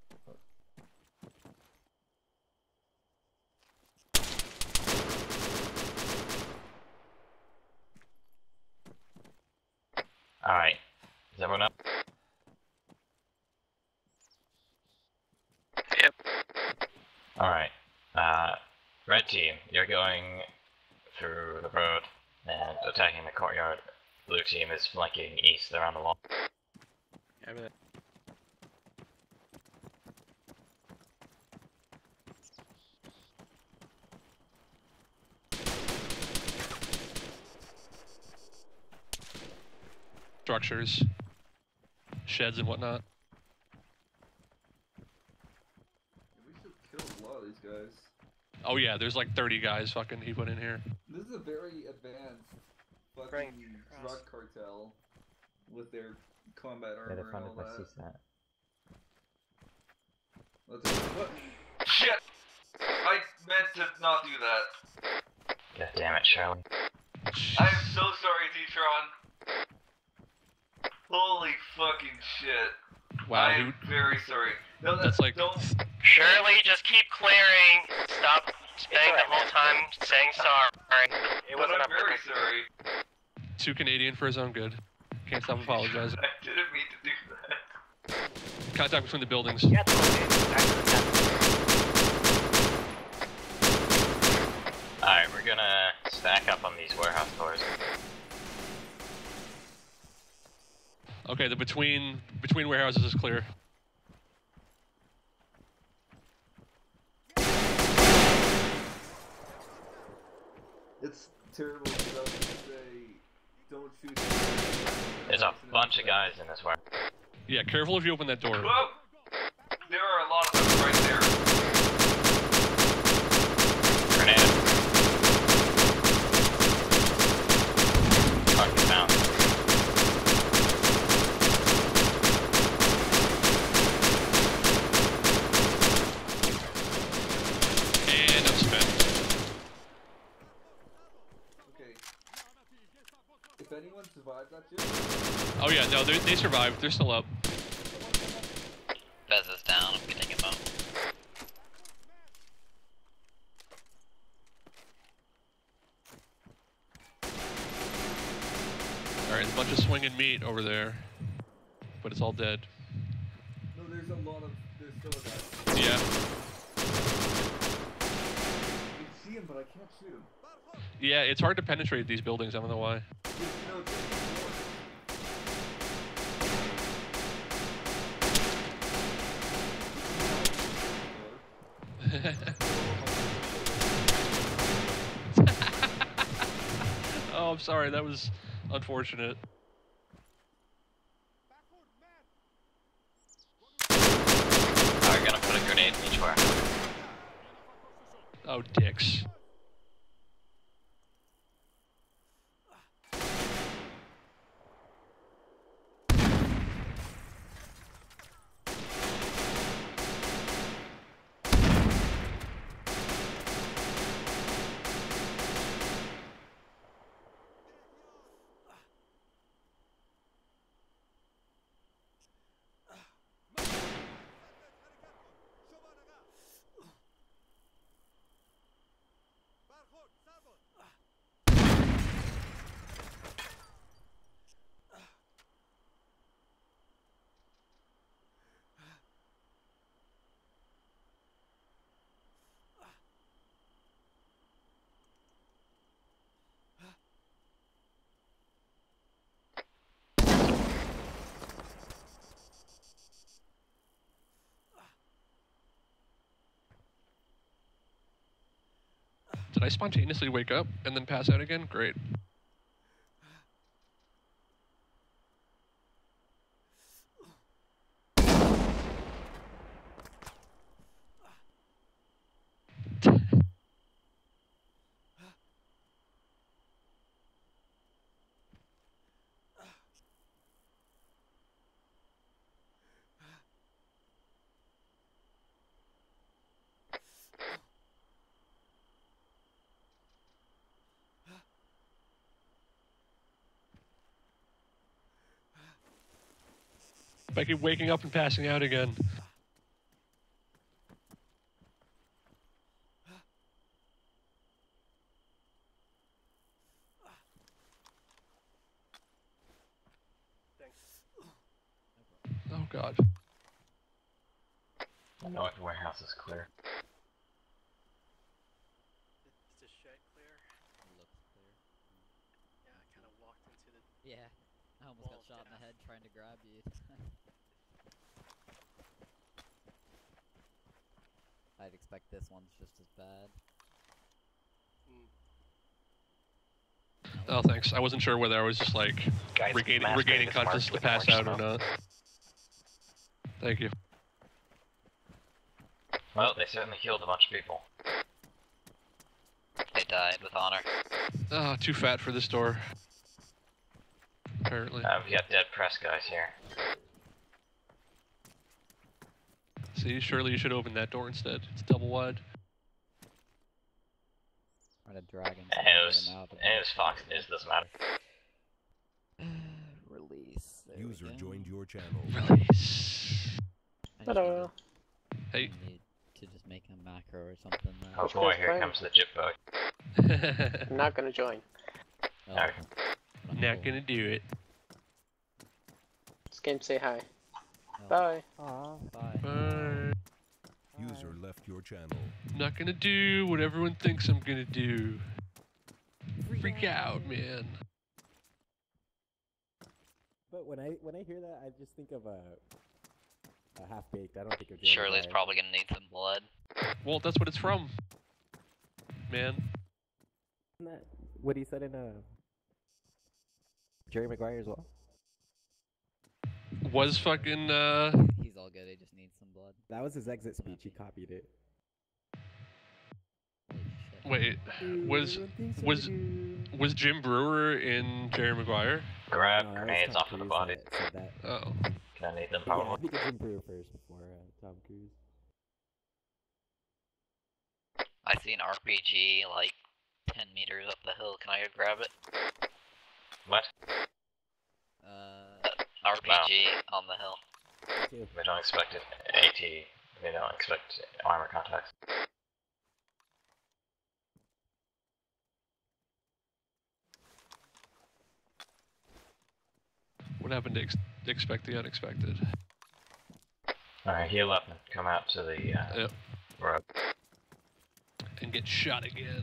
Alright, is everyone up? Yep. Alright, uh, red team, you're going through the road and attacking the courtyard. Blue team is flanking east around the wall. Yeah, but Structures, sheds and whatnot. We should kill a lot of these guys. Oh yeah, there's like thirty guys fucking he put in here. This is a very advanced fucking Frank, drug cartel with their combat Yeah, armor they and found all my that. C SAT. Let's what? Shit! I meant to not do that. God damn it, Charlie. I am so sorry, DTron. Holy fucking shit. Wow, I am who- very sorry. No, that's, That's like- Don't. Shirley, just keep clearing. Stop spending the whole time saying sorry. It But wasn't I'm a very purpose. sorry. Too Canadian for his own good. Can't stop apologizing. I didn't mean to do that. Contact between the buildings. Yeah, it's okay. Actually, Alright, we're gonna stack up on these warehouse doors. Okay, the between between warehouses is clear. It's terrible because I was gonna say, don't shoot. There's a bunch of guys in this warehouse. Yeah, careful if you open that door. Whoa! There are a lot of them right there. Grenade. Fucking down. And I'm spent. Okay. If anyone survived that shit. Oh yeah, no, they they survived. They're still up. Bez is down, I'm getting him up. Alright, a bunch of swinging meat over there. But it's all dead. No, there's a lot of. There's still a guy. Yeah. I can see him, but I can't shoot him. Yeah, it's hard to penetrate these buildings, I don't know why. There's no Oh, I'm sorry, that was unfortunate. Alright, gonna put a grenade in each warehouse. Oh, dicks. Did I spontaneously wake up and then pass out again? Great. I keep waking up and passing out again. Oh god. The north warehouse is clear. Is this shed clear? It looks clear. Yeah, I kind of walked into the. Yeah, I almost got shot in the head trying to grab you. I'd expect this one's just as bad. Oh, thanks. I wasn't sure whether I was just like Guys, regaining, masquerade regaining is consciousness marked to with pass orange out or smoke. not. Thank you. Well, they certainly killed a bunch of people. They died with honor. Ah, too fat for this door. Apparently. Uh, we got dead press guys here. See, See, surely you should open that door instead. It's double wide. Or the dragon. It was, it was Fox News, doesn't matter. Release. There User we go. joined your channel. Release. I just Ta-da. Hey. need to just make a macro or something. That Oh boy, here fine. comes the jip bug. I'm not gonna join. Oh, Alright. Not gonna do it. This game say hi. oh. Bye. Aw, bye. Bye. User left your channel. Not gonna do what everyone thinks I'm gonna do. Freak out, man. But when I when I hear that, I just think of a a half baked. I don't think of. Shirley's probably gonna need some blood. Well, that's what it's from. Man. Isn't that what he said in uh, Jerry Maguire as well? Was fucking, uh... He's all good, he just needs some blood. That was his exit speech. He copied it. Wait, was was was Jim Brewer in Jerry Maguire? Grab No, that was grenades Tom off of the Cruise body. that said that. Oh. Can I need them Yeah, I probably? think it's Jim Brewer first before uh, Tom Cruise. I see an R P G like ten meters up the hill. Can I go grab it? What? Uh, R P G on the hill. We don't expect it. AT. We don't expect armor contacts. What happened to ex expect the unexpected? Alright, heal up and come out to the uh, Yep. road. And get shot again.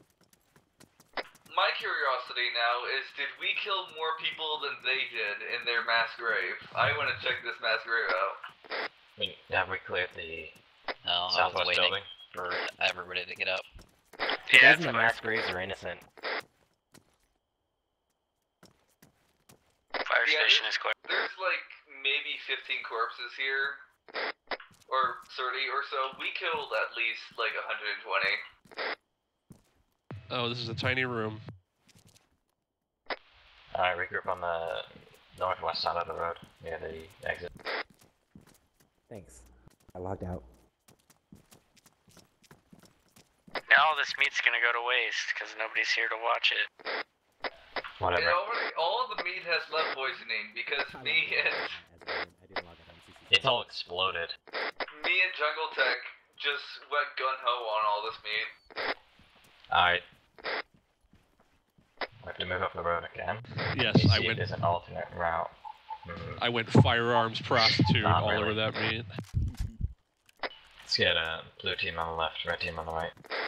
My curiosity now is, did we kill more people than they did in their mass grave? I want to check this mass grave out. I mean, have we cleared the No, I was southwest waiting building? for everybody to get up. The guys in the mass graves are innocent. Fire Yeah, station there's- is clear. There's like maybe fifteen corpses here. Or thirty or so. We killed at least like one hundred twenty. Oh, this is a tiny room. Alright, regroup on the northwest side of the road, near the exit. Thanks. I logged out. Now all this meat's gonna go to waste because nobody's here to watch it. Whatever. And already, all of the meat has lead poisoning because me and I didn't log out on C C T V. It's all exploded. me and Jungle Tech just went gun ho on all this meat. Alright. We have to move up the road again. Yes, You I see went. It is an alternate route. Mm. I went firearms prostitute Not all really. over that meat. Let's get a blue team on the left, red team on the right.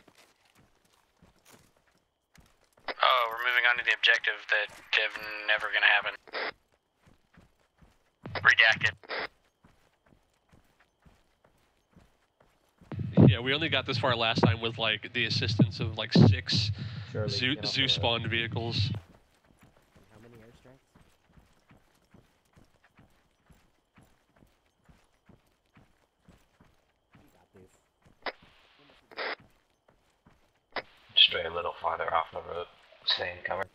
Oh, we're moving on to the objective that is never gonna happen. Redacted. Yeah, we only got this far last time with like the assistance of like six Surely, zoo, get off zoo the road. spawned vehicles. How many airstrikes? You got this. Stray a little farther off the road. Stay in cover.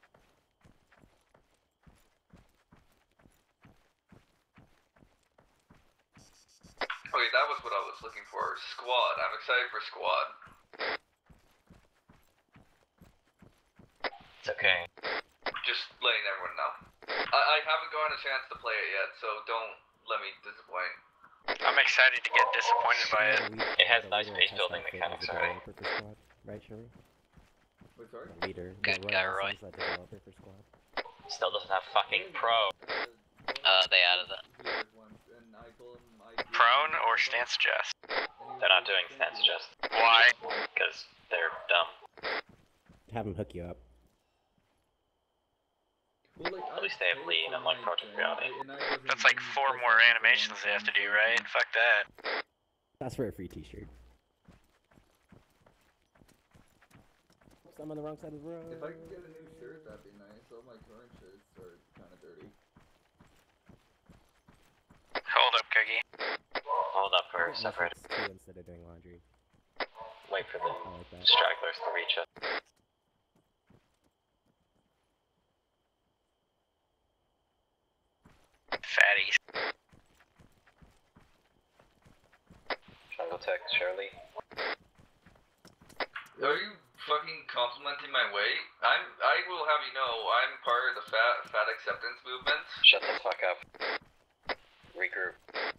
Okay, that was what I was looking for. Squad. I'm excited for squad. It's okay. Just letting everyone know. I, I haven't gotten a chance to play it yet, so don't let me disappoint. I'm excited to get disappointed by it. It has nice base building mechanics already. Developer for squad, right, Shirley? Wait, sorry? The leader. Good the guy, Roy Roy. Wilson's a developer for squad. Still doesn't have fucking pro. Uh, they added it. Prone or stance adjust? They're not doing stance adjust. Why? Because they're dumb. Have him hook you up. At least they have lean, unlike Project Reality. That's like four more animations they have to do, right? Fuck that. That's for a free t-shirt. Oops, I'm on the wrong side of the road. If I could get a new shirt, that'd be nice. All my current shirts are kind of dirty. Hold up, Cookie. Hold up for Netflix separate. too instead of doing laundry. Wait for the I like that. stragglers to reach us. Fatties. contact Charlie. Are you fucking complimenting my weight? I'm. I will have you know, I'm part of the fat fat acceptance movement. Shut the fuck up. Regroup.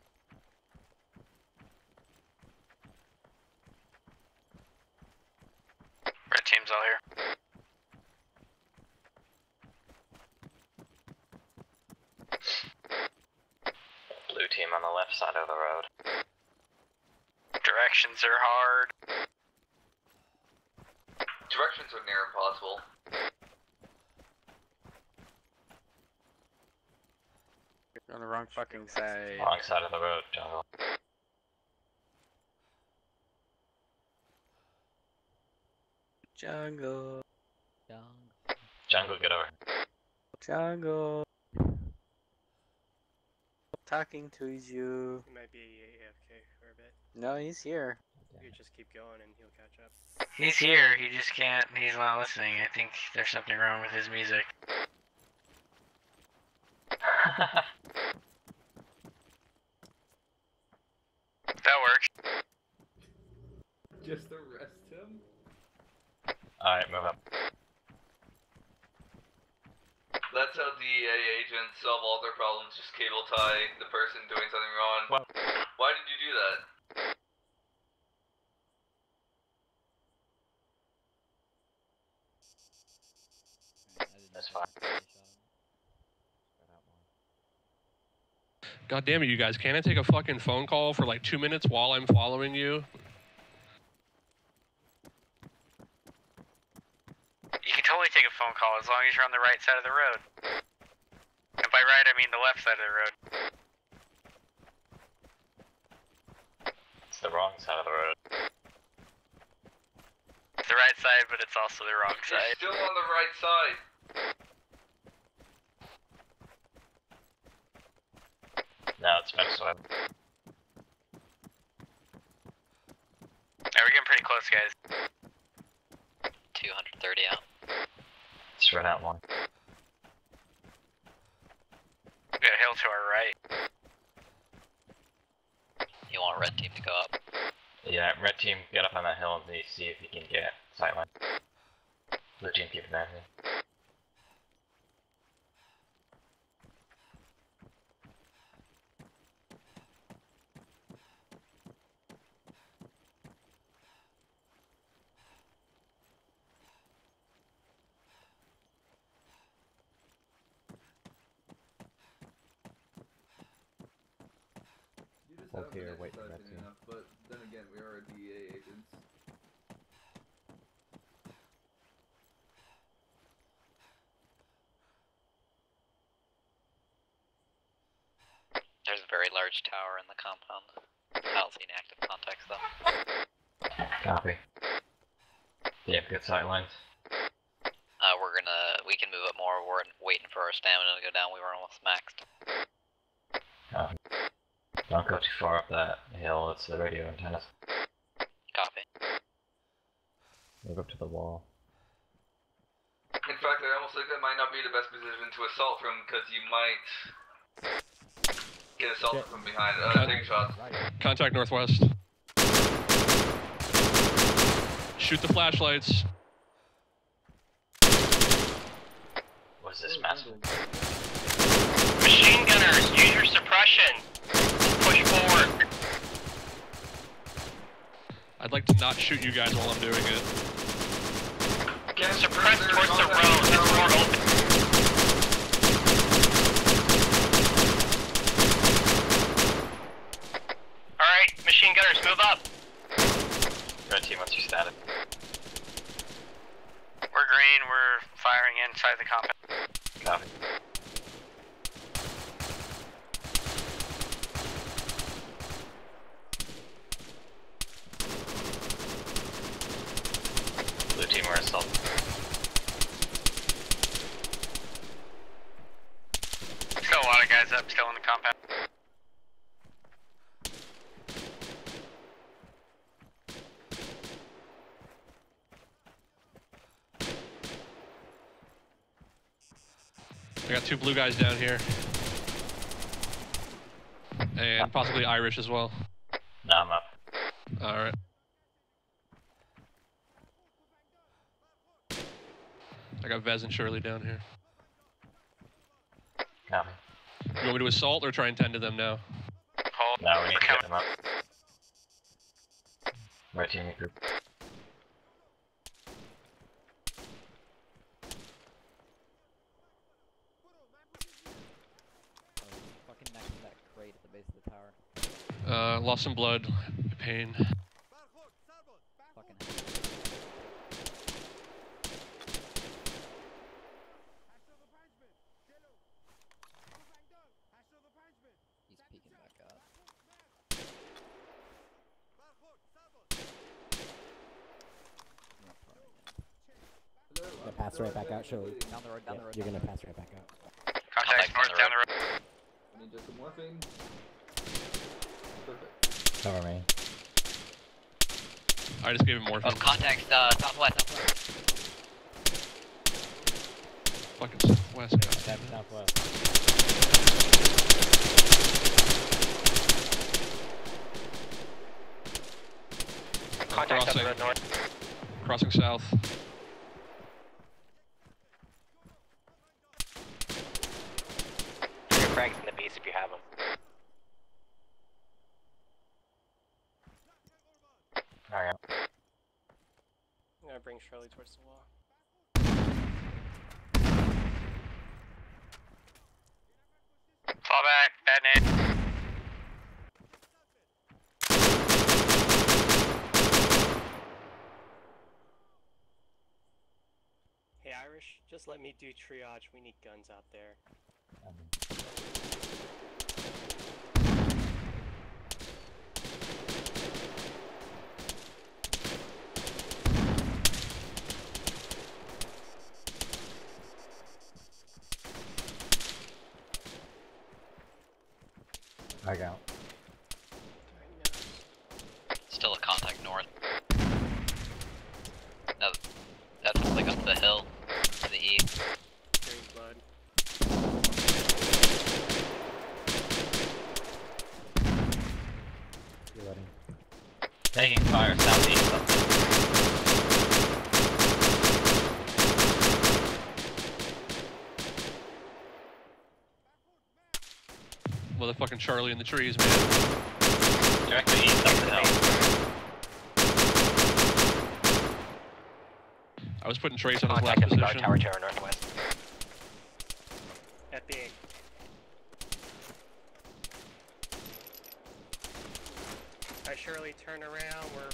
Red team's all here. Blue team on the left side of the road. Directions are hard. Directions are near impossible. You're on the wrong fucking side. Wrong side of the road, Jungle. Jungle. Jungle, get over. Jungle. Talking to you. He might be A F K for a bit. No, he's here. You just keep going and he'll catch up. He's here, he just can't, he's not listening. I think there's something wrong with his music. That works. Just arrest him? Alright, move up. That's how D E A agents solve all their problems, just cable tie the person doing something wrong. What? Why did you do that? That's fine. God damn it, you guys. Can't I take a fucking phone call for like two minutes while I'm following you? You can totally take a phone call as long as you're on the right side of the road. And by right, I mean the left side of the road. It's the wrong side of the road. It's the right side, but it's also the wrong You're side. still on the right side. No, it's next one. Yeah, we're getting pretty close, guys. two hundred thirty out. Let's run out one. We got a hill to our right. You want red team to go up? Yeah, red team, get up on that hill and see if you can get sightline. Blue team, keep an eye on you. You just Hold haven't here, been wait for that exercising team. enough, but then again, we are D E A agents. There's a very large tower in the compound. I don't see any active contacts though. Copy. Yeah, good sightlines. Uh, we're gonna, we can move up more. We're waiting for our stamina to go down. We were almost maxed. Um, don't go too far up that hill, it's the radio antennas. Copy. Move up to the wall. In fact, I almost think that might not be the best position to assault from, because you might get assaulted Okay. from behind. Uh, Con- take shots. Contact northwest. Shoot the flashlights. What's this massive? Machine gunners, use your suppression. Push forward. I'd like to not shoot you guys while I'm doing it. Suppress towards the road. It's more open. Alright, machine gunners, move up. Red team, what's your status? We're green, we're firing inside the compound. Copy. Blue team, we're assault. Still a lot of guys up, still in the compound. I got two blue guys down here. And possibly Irish as well. No, I'm up. Alright. I got Vez and Shirley down here. Copy. You want me to assault or try and tend to them now? Hold. No, we need to get them up. Red team regroup. Fucking next to that crate at the base of the tower. Uh, lost some blood. Pain. Fucking He's peeking back up. Gonna pass right back out, Shirley. Down the road, down Yep, the road. You're down gonna the road. pass right back out. Contact north down the road. I need just some morphine. Perfect. Cover me. I just gave him morphine. Oh, contact uh, southwest, southwest. Fucking southwest, guys. Step southwest. Contact on Crossing. the road north. Crossing south. Your frags in the beast if you have them. Alright. I'm gonna bring Shirley towards the wall. Fall back, bad nade. Hey Irish, just let me do triage. We need guns out there. Back out. Still a contact north. No, that's like up the hill to the east. Green blood. Reloading. Taking fire southeast. Motherfucking Charlie in the trees, man. Directly east up the hill. I was putting trace on his Contact last in the guard position. tower to our northwest. F B A. Alright, Shirley, turn around. We're.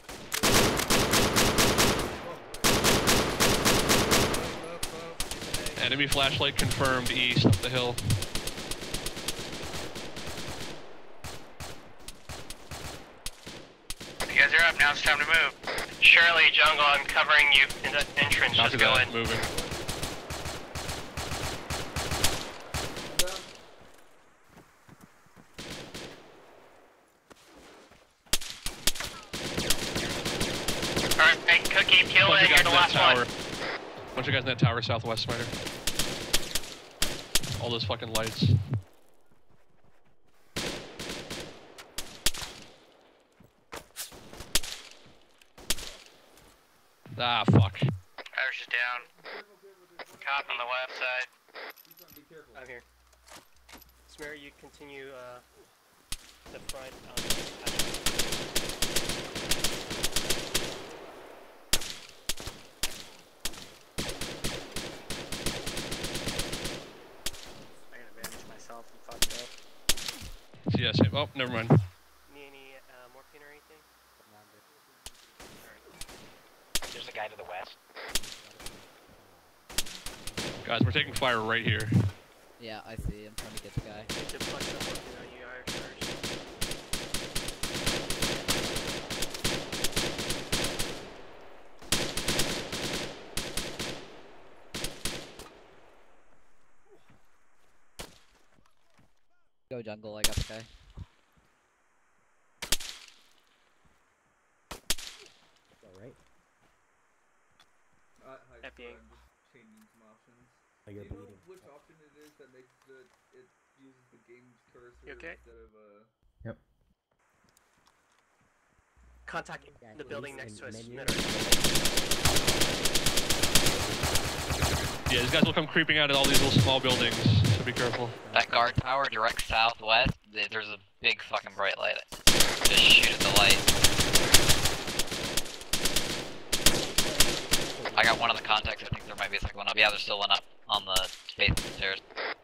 Enemy flashlight confirmed east up the hill. You guys are up, now it's time to move. Shirley, jungle, I'm covering you in the entrance, Copy just go that, in. moving. Alright, hey, Cookie, peel Bunch in, of you're guys the in that last tower. one. Bunch of guys in that tower southwest, Spider. All those fucking lights. Ah, fuck. Irish is down. Cop on the left side. I'm here. Smear, you continue uh, the front. Um, I gotta manage myself and fucked up. Yeah, same. Oh, never mind. Need any uh, morphine or anything? There's a guy to the west. Guys, we're taking fire right here. Yeah, I see. I'm trying to get the guy. Get to flex up morphine on you, Irish first. Go jungle, I got the guy. Alright. Uh, hi, That being- I'm just changing some options. Oh, you're Do you bleeding. know which option it is that makes the it uses the game's cursor You okay? instead of uh? Con Contacting the building next to us. Yeah, these guys will come creeping out of all these little small buildings, so be careful. That guard tower direct southwest, th- there's a big fucking bright light. Just shoot at the light. I got one of the contacts, I think there might be a second one up. Yeah, there's still one up on the space stairs.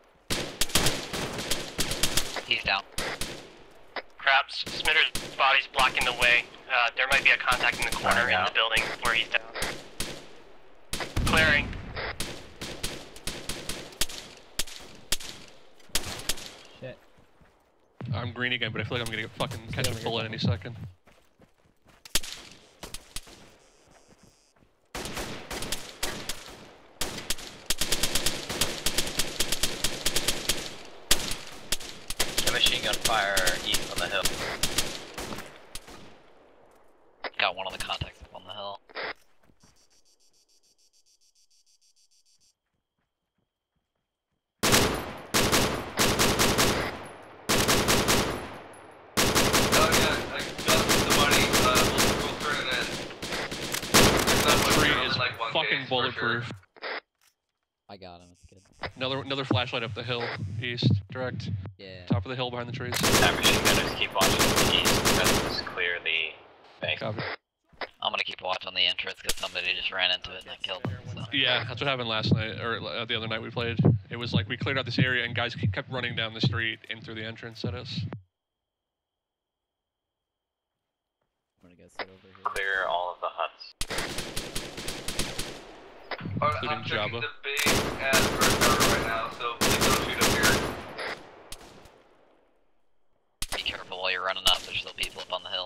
He's down. Crap, Smitter's body's blocking the way. Uh, there might be a contact in the corner in the building where he's down. Clearing. Shit. I'm green again, but I feel like I'm gonna get fucking catch a bullet any second. A machine gun fire east on the hill. Got one of the contacts up on the hill. Oh yeah, I got the money, uh, we'll, we'll turn it in. There's not much Tree around, is like one fucking case, for bulletproof. sure. I got him. It's good. Another another flashlight up the hill, east, direct. Yeah. Top of the hill behind the trees. That machine gunners keep watching the east because it's clear the bank. Copy. I'm gonna keep watch on the entrance because somebody just ran into it and I killed them. So. Yeah, that's what happened last night, or uh, the other night we played. It was like we cleared out this area and guys kept running down the street in through the entrance at us. I'm gonna go sit over here. Clear all of the huts. Alright, I'm checking the big ass bird tower right now, so please don't shoot up here. Be careful while you're running up, there's still people up on the hill.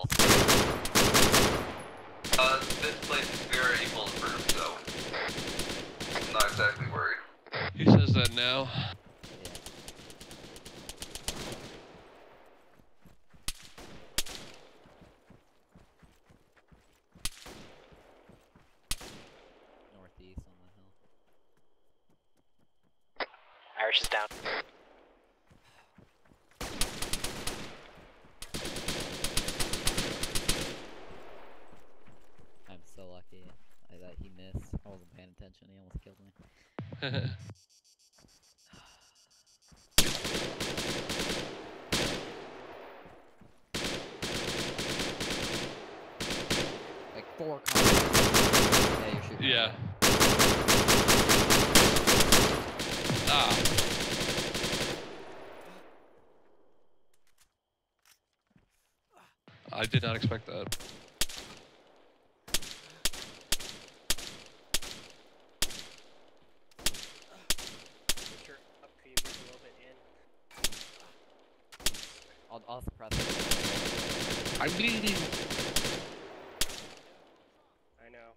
Uh, this place is very bulletproof, so I'm not exactly worried. He says that now. Northeast on the hill. Irish is down. I'm so lucky I, that he missed. I wasn't paying attention. He almost killed me. Like four contacts. Yeah, you're shooting. Yeah. Ah. I did not expect that. Sure, up, could you move a little bit in? I'll, I'll suppress it. I'm bleeding. I know.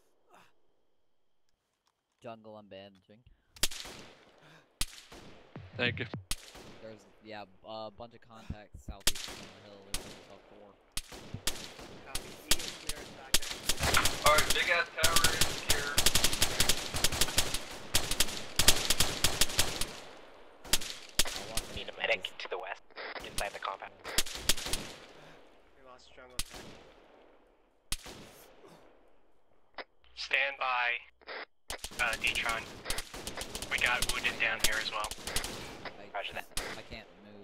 Jungle and bandaging. Thank you. There's, yeah, a uh, bunch of contacts southeast on the hill. There's about four. Copy. E is clear, it's back there. Alright, big ass tower is secure. Need a medic to the west, inside the compound. We lost jungle. Stand by, uh, DTron. We got wounded down here as well. I, Roger that. I can't move.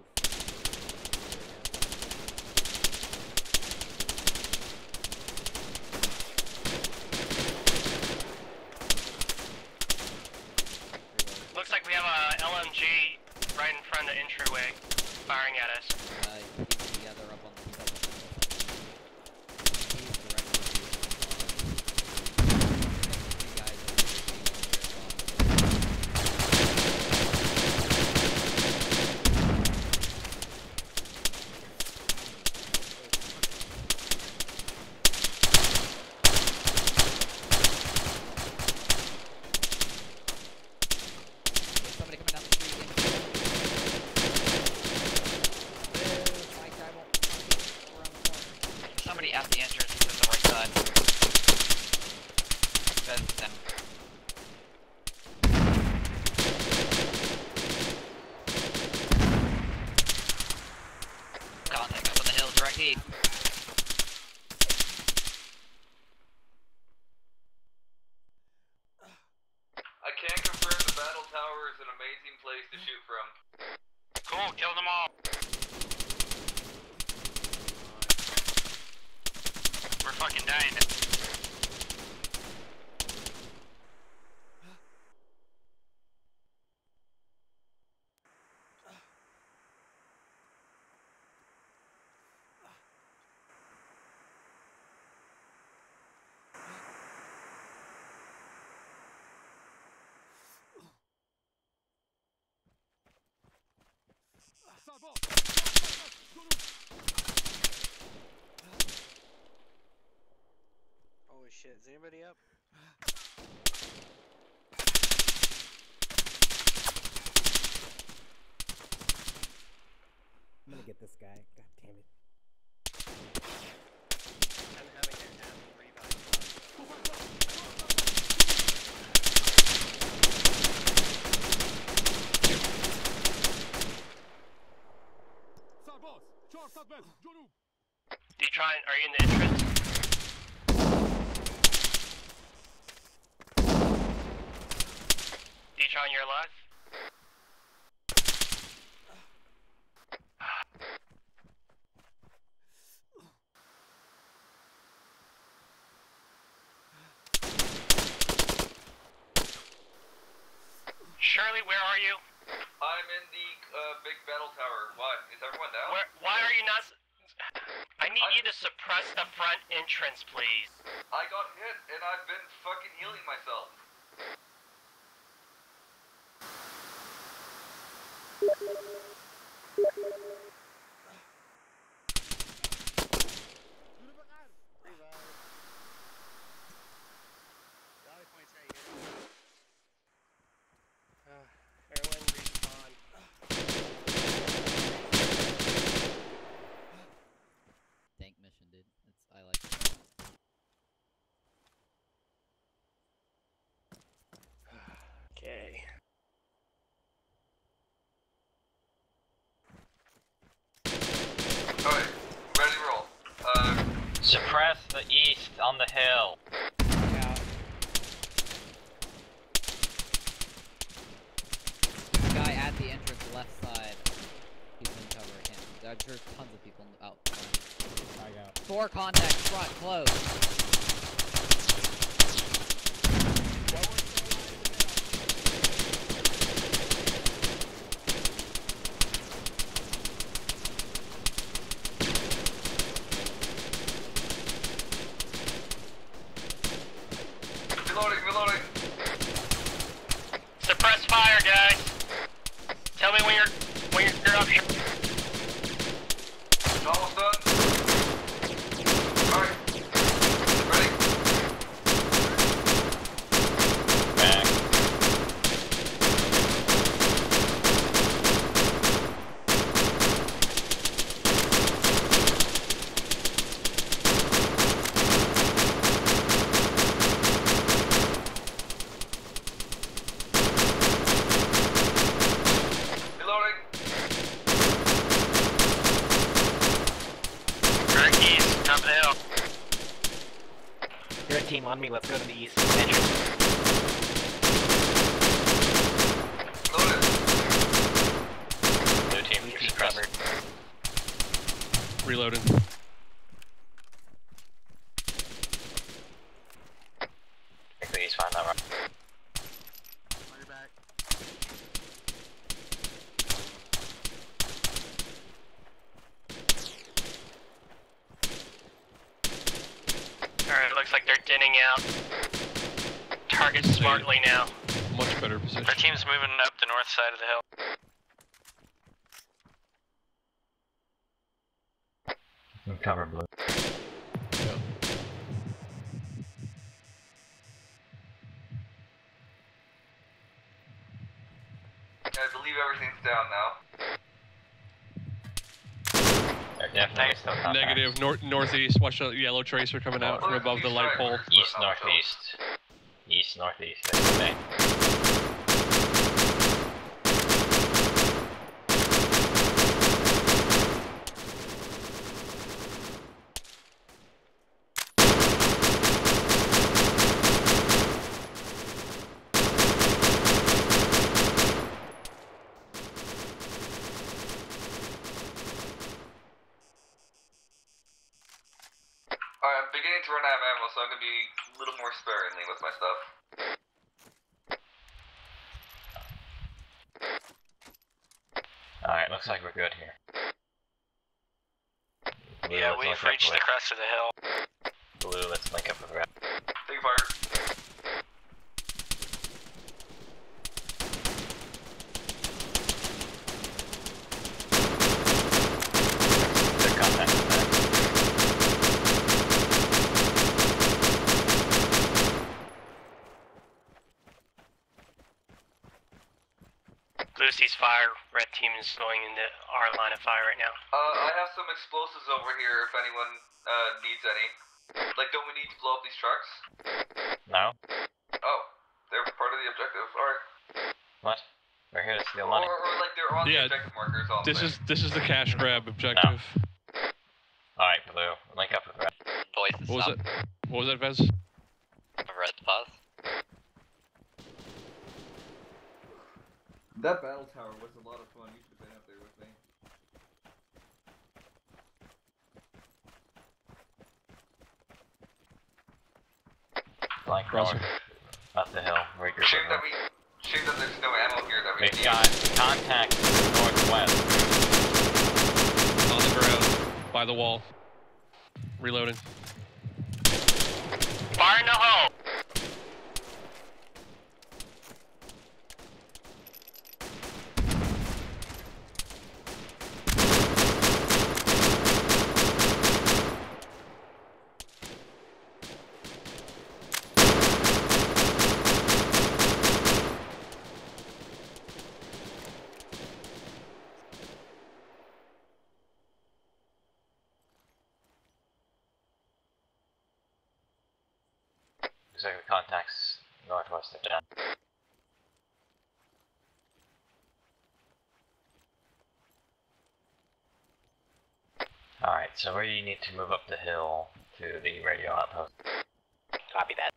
Looks like we have a L M G right in front of the entryway, firing at us. Uh, he's, yeah, they're up on the top of the hill. He's directly three guys There's somebody coming down the street. Where's my guy? Won't battle tower is an amazing place to shoot from. Cool, kill them all. We're fucking dying. Holy shit, is anybody up? I'm gonna get this guy. God damn it. I'm having to have a revive. D-Tron, are you in the entrance? D-Tron, you're alive? Shirley, where are you? I'm in the uh, big battle tower. What? Is everyone down? Where, why are you not... s- I need you to suppress the front entrance, please. I got hit and I've been fucking healing myself. Uh, everyone respawn. Tank mission, dude. It's I like it. Okay. Alright, ready to roll. Uh, Suppress the east on the hill. Guy at the entrance left side. He's in cover. I can't. There's tons of people out front. I got. Four contacts front, close. reloading, reloading. Suppress fire, guys. Tell me when you're when you're, you're up here. Almost done. Alright. Ready? Back. Reloading. Direct east, top of the hill. Red team on me, let's go to the east. Entrance. Blue team, Blue you're team suppressed. covered. Reloading. Please find that right. On your back. Alright, looks like they're thinning out. Target smartly now. Much better position. Our team's moving up the north side of the hill. I'm cover blue. I believe everything's down now. They're definitely still contacts. Negative. North northeast. Watch the yellow tracer coming out from above the light pole. East northeast. East northeast. Okay. beginning to run out of ammo, so I'm gonna be a little more sparingly with my stuff. Alright, looks like we're good here. Blue, Yeah, let's we've link up reached the with- crest of the hill. Blue, let's link up with red. Take fire. Good contact with that. Blue sees fire, red team is going into our line of fire right now. Uh, I have some explosives over here if anyone uh, needs any. Like, don't we need to blow up these trucks? No? Oh, they're part of the objective. Alright. What? We're here to steal Or, money. or like they're on Yeah, the objective markers. All I'm This saying. is this is the cash grab objective. Alright, Blue, link up with red. Voice What was it? What was that, Vez? Red bus. That battle tower was a lot of fun. You should have been up there with me. Flank north, up the hill, regroup Shame with that red. we, shame that there's no ammo here that we We've need. got contact northwest. On the ground, by the wall. Reloading. Fire in the hole! Looks like the contacts northwest of town. Alright, so where you need to move up the hill to the radio outpost. Copy that.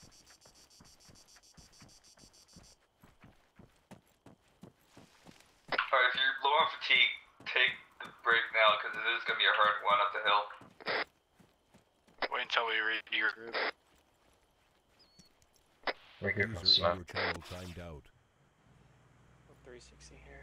Alright, if you're low on fatigue, take the break now because it is going to be a hard one up the hill. Wait until we read your group. Regroup from User in smoke. your channel timed out. three sixty here.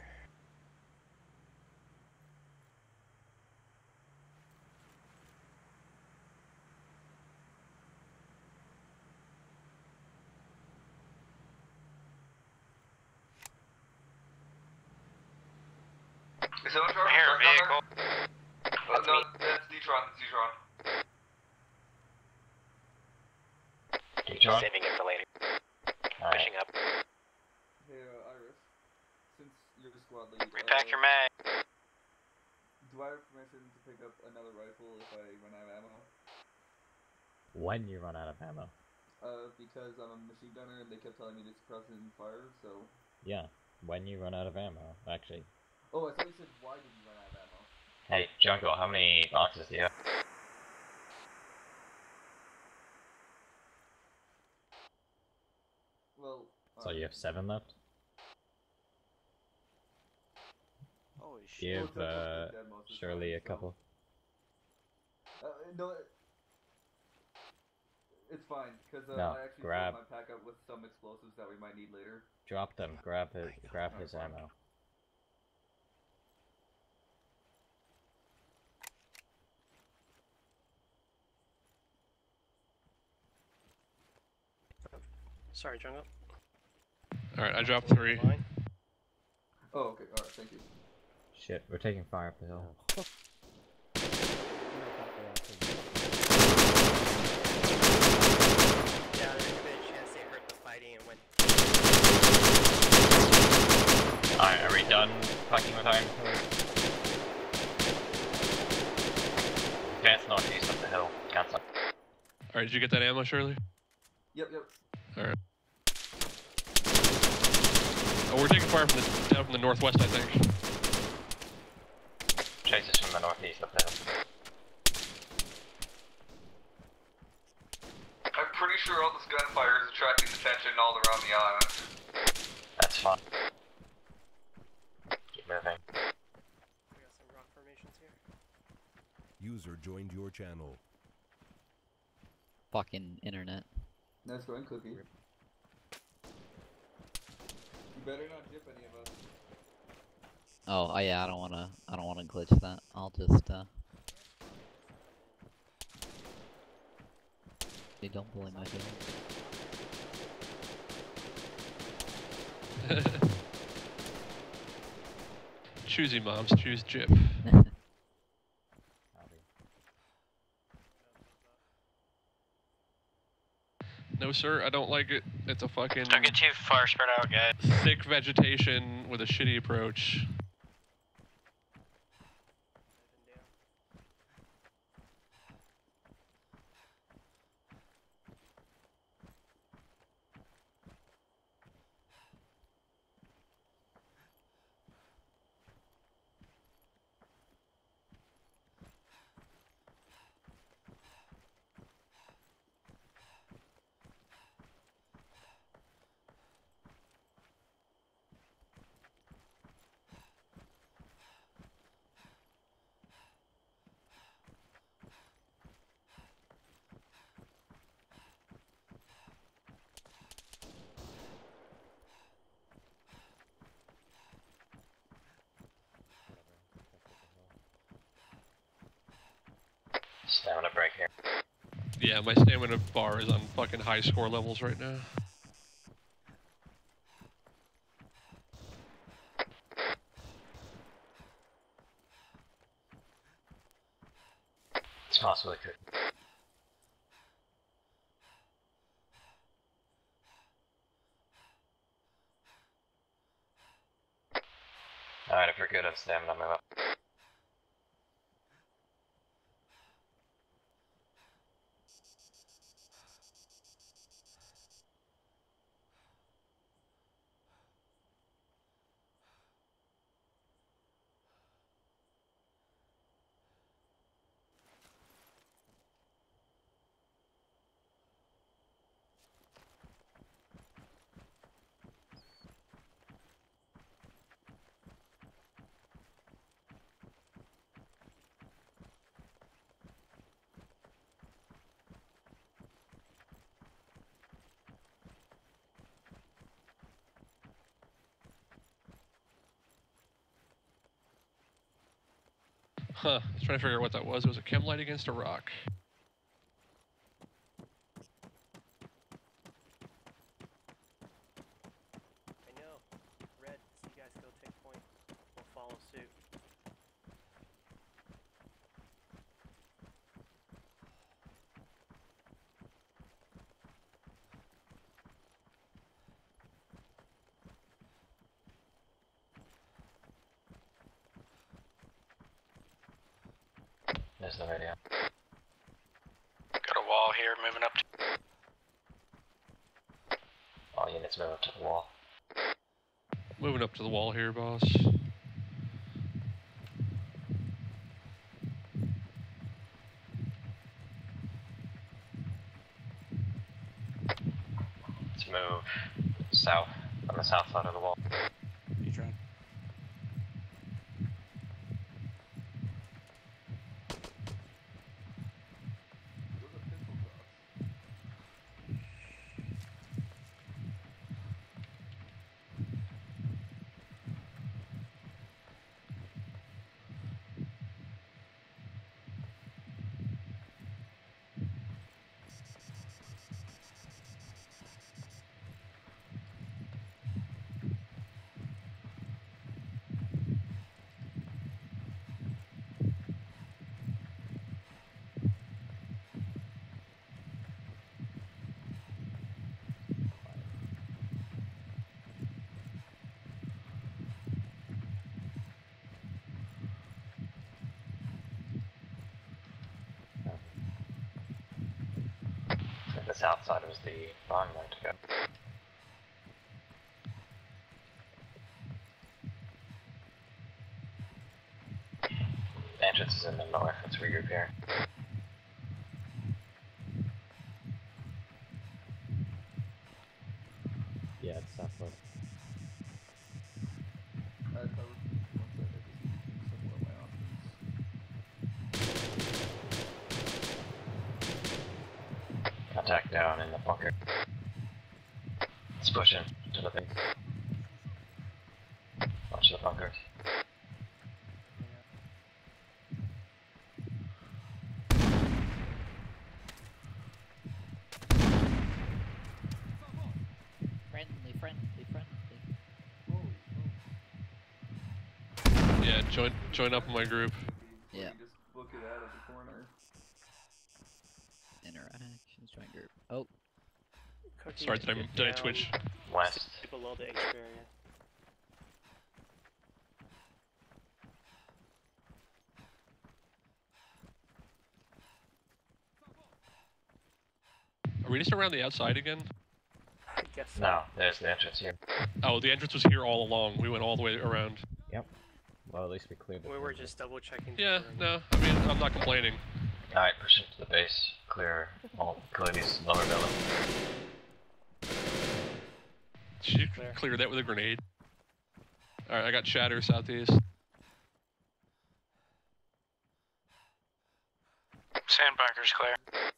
Is that what you're Here, talking vehicle. about? Uh, no, that's DTron, that's DTron. DTron? Saving it for later. Alright. Pushing up. Hey, uh, Iris, since you're the squad lead, Repack uh, your mag. do I have permission to pick up another rifle if I run out of ammo? When you run out of ammo. Uh, because I'm a machine gunner and they kept telling me to suppress it and fire, so... Yeah, when you run out of ammo, actually. Oh, I thought you said why did you run out of ammo? Hey, Jungle, how many boxes do you have? Well... So you have seven left? Holy shit. Give uh, Shirley a couple. Uh, no, it- it's fine, because uh, No, I actually grab- filled my pack up with some explosives that we might need later. Drop them, grab his, grab his ammo. Sorry, Jungle. Alright, I dropped three. Oh, okay, alright, thank you. Shit, we're taking fire up the hill. Yeah, there's a good chance they heard the fighting and went. Alright, are we done fucking with iron? Advance northeast up the hill. Cancel. Alright, did you get that ammo, Shirley? Yep, yep. Alright. Oh, we're taking fire from the, down from the northwest, I think. Chase us from the northeast up the hill. I'm pretty sure all this gunfire is attracting attention all around the island. That's fun. Keep moving. We got some rock formations here. User joined your channel. fucking internet. Nice going, Cookie. You better not jip any of us. Oh, oh yeah, I don't wanna, I don't wanna glitch that. I'll just, uh... Hey, don't bully my baby. Choosy moms, choose Jip. No sir, I don't like it. It's a fucking... Don't get too far spread out, guys. thick vegetation with a shitty approach. Stamina break here. Yeah, my stamina bar is on fucking high score levels right now. It's possibly good. Alright, if you're good at stamina, move up. Huh, I was trying to figure out what that was. It was a chem light against a rock. I know. Red, so you guys go take point. We'll follow suit. There's the radio. Got a wall here, moving up to... All units move up to the wall. Moving up to the wall here, boss. Let's move south, on the south side of the wall. DTron. The south side was the wrong way to go. Entrance is in the north, let's regroup here. Yeah, it's southward. I covered one side, I just somewhere my options. down in the bunker. Let's push in to the base. Watch the bunkers. Friendly, friendly, friendly. Yeah, join join up in my group. Yeah. Just look it out of the corner. Interactions, join group. Oh. Cookie, Sorry, did I, get did I down twitch? West. below the H area. Are we just around the outside again? I guess so. No, there's the entrance here. Oh, the entrance was here all along. We went all the way around. Yep. Well, at least we cleared it. We were just double checking. Yeah, no, I mean, I'm not complaining. Alright, push into the base. Clear all clear these lower buildings. Did you clear that with a grenade? Alright, I got chatter southeast. Sandbunker's clear.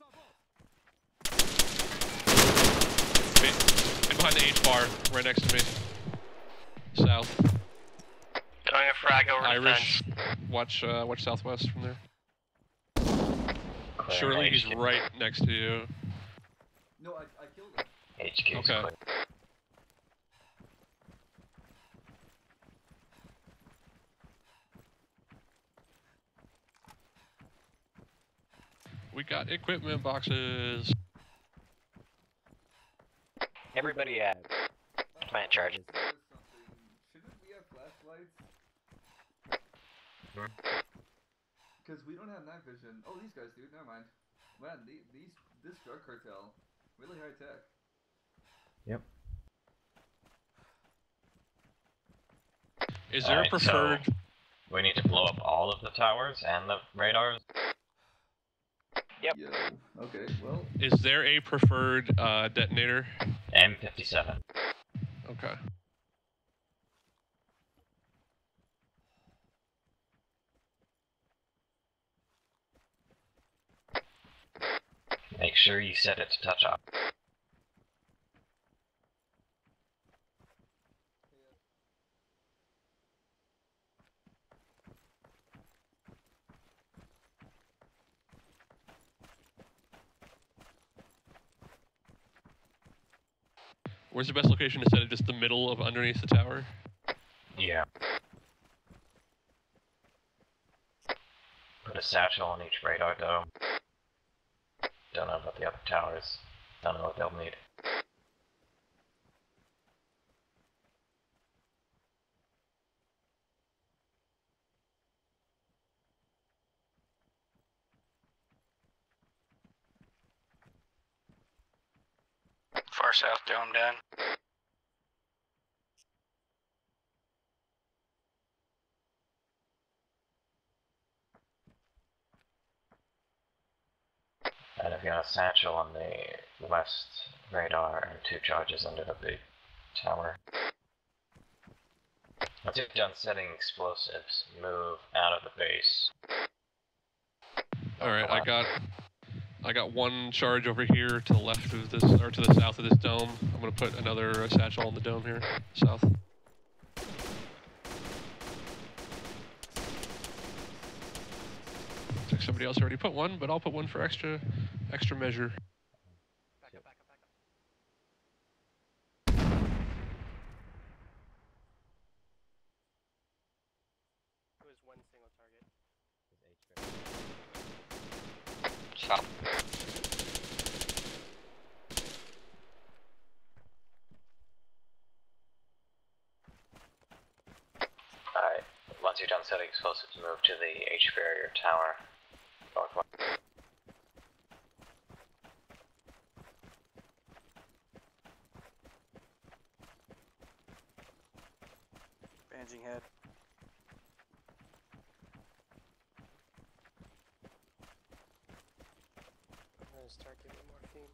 And behind the H bar, right next to me. South. Throwing a frag over the Irish. fence. Watch, uh, watch southwest from there. Clear Surely he's H Q. right next to you. No, I, I killed him. H Q's Okay. clear. We got equipment boxes. Everybody at plant charge. Shouldn't we have flashlights? Because we don't have night vision. Oh, these guys do. Never mind. Man, the, these this drug cartel, really high tech. Yep. Is there Alright, a preferred? So we need to blow up all of the towers and the radars. Yep. Yo, okay, well. Is there a preferred uh, detonator? M fifty-seven. Okay. Make sure you set it to touch off. Where's the best location to set it? Just the middle of underneath the tower? Yeah. Put a satchel on each radar dome. Don't know about the other towers. Don't know what they'll need. Far south dome done. And I've got a satchel on the west radar and two charges under the big tower. Once you're done setting explosives, move out of the base. Alright, I got I got one charge over here to the left of this, or to the south of this dome. I'm gonna put another uh, satchel on the dome here, south. Looks like somebody else already put one, but I'll put one for extra, extra measure. Back up, back up, back up. It was one single target. Stop. Alright, once you're done setting explosives, move to the H barrier tower. Northwest. Bandaging head. I'm gonna start giving morphine.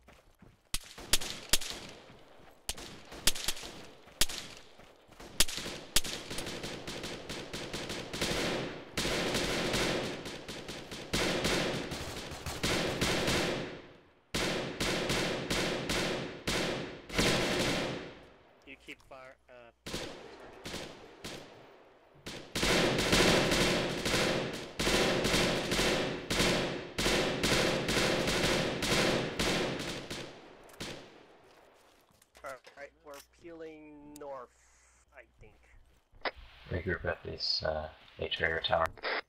regroup at this uh, H barrier tower.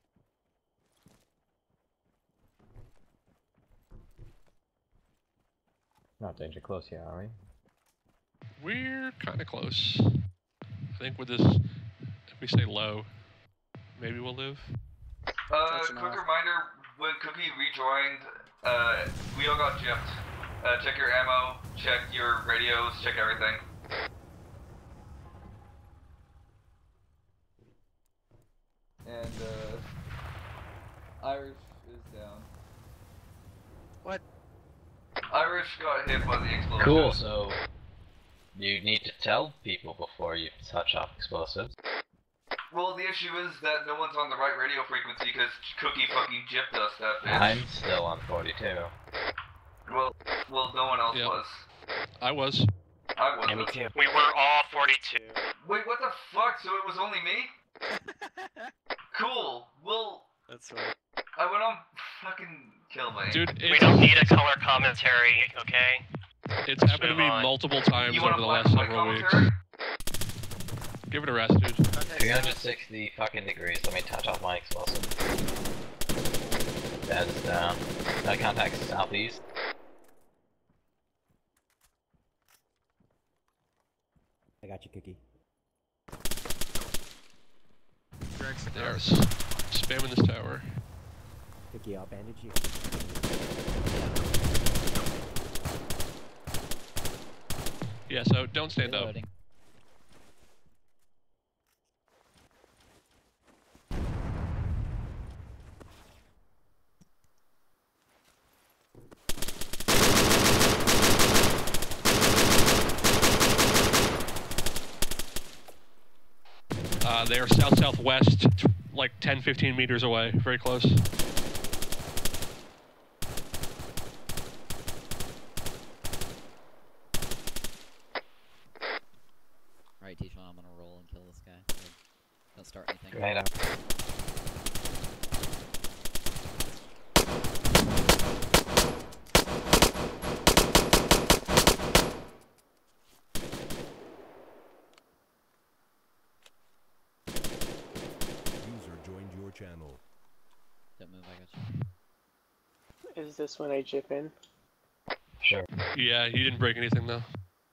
Not danger close here, are we? We're kind of close. I think with this, if we stay low, maybe we'll live. Uh, quick reminder, when Cookie rejoined, uh, we all got gypped. Uh, check your ammo, check your radios, check everything. And, uh, Irish is down. What? Irish got hit by the explosion. Cool, so you need to tell people before you touch off explosives. Well, the issue is that no one's on the right radio frequency because Cookie fucking gypped us, that bitch. I'm still on forty-two. Well, well, no one else Yep. was. I was. I wasn't. Yeah, me too. We were all forty-two. Wait, what the fuck? So it was only me? Cool. Well, That's right. I went on fucking kill me. Dude, We it's, don't need a color commentary, okay? it's Let's happened to move me on. multiple times You over wanna the black last and white several weeks. commentary? Give it a rest, dude. three hundred sixty fucking degrees, let me touch off my explosive. That's down. Uh, contact southeast. I got you, Cookie. They're s- spamming this tower. Cookie, I'll bandage you. Yeah, so don't stand up. Reloading. Uh, they are south-southwest, t- like ten, fifteen meters away. Very close. Alright, TESTies, I'm gonna roll and kill this guy. Don't start anything. Grenade out. User joined your channel. Don't move, I got you. Is this when I chip in? Sure. Yeah, you didn't break anything though.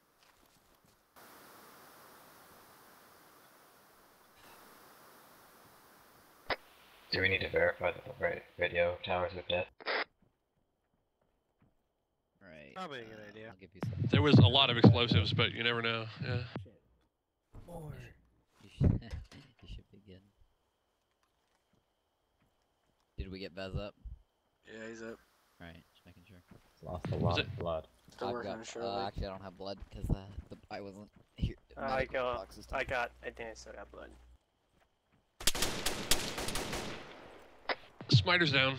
Do we need to verify that the ra- radio towers are dead? Right. Probably a good idea. I'll give you some. There was a lot of explosives, but you never know. Yeah. More. You should, you should begin. Did we get Vez up? Yeah, he's up. Right, just making sure. Lost a lot of blood. Still I've working got, on Shirley. uh, actually, I don't have blood because uh, the, I wasn't here. I medical got, box this I time. got, I think I still got blood. Smiter's down.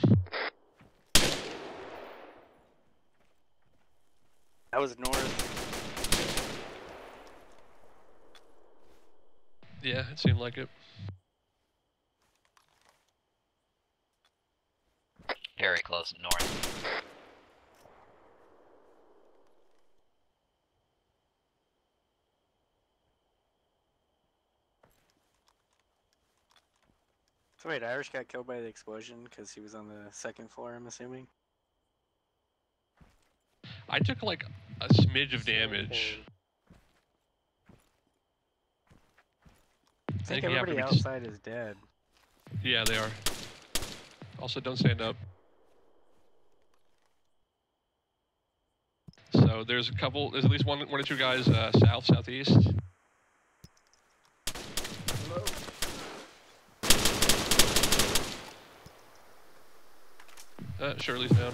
That was north. Yeah, it seemed like it. Very close north. So wait, Irish got killed by the explosion because he was on the second floor, I'm assuming? I took like a smidge of damage. I think Thinking after everybody we just- outside is dead. Yeah, they are. Also, don't stand up. So there's a couple. There's at least one, one or two guys uh, south, southeast. Hello? Uh, Shirley's down.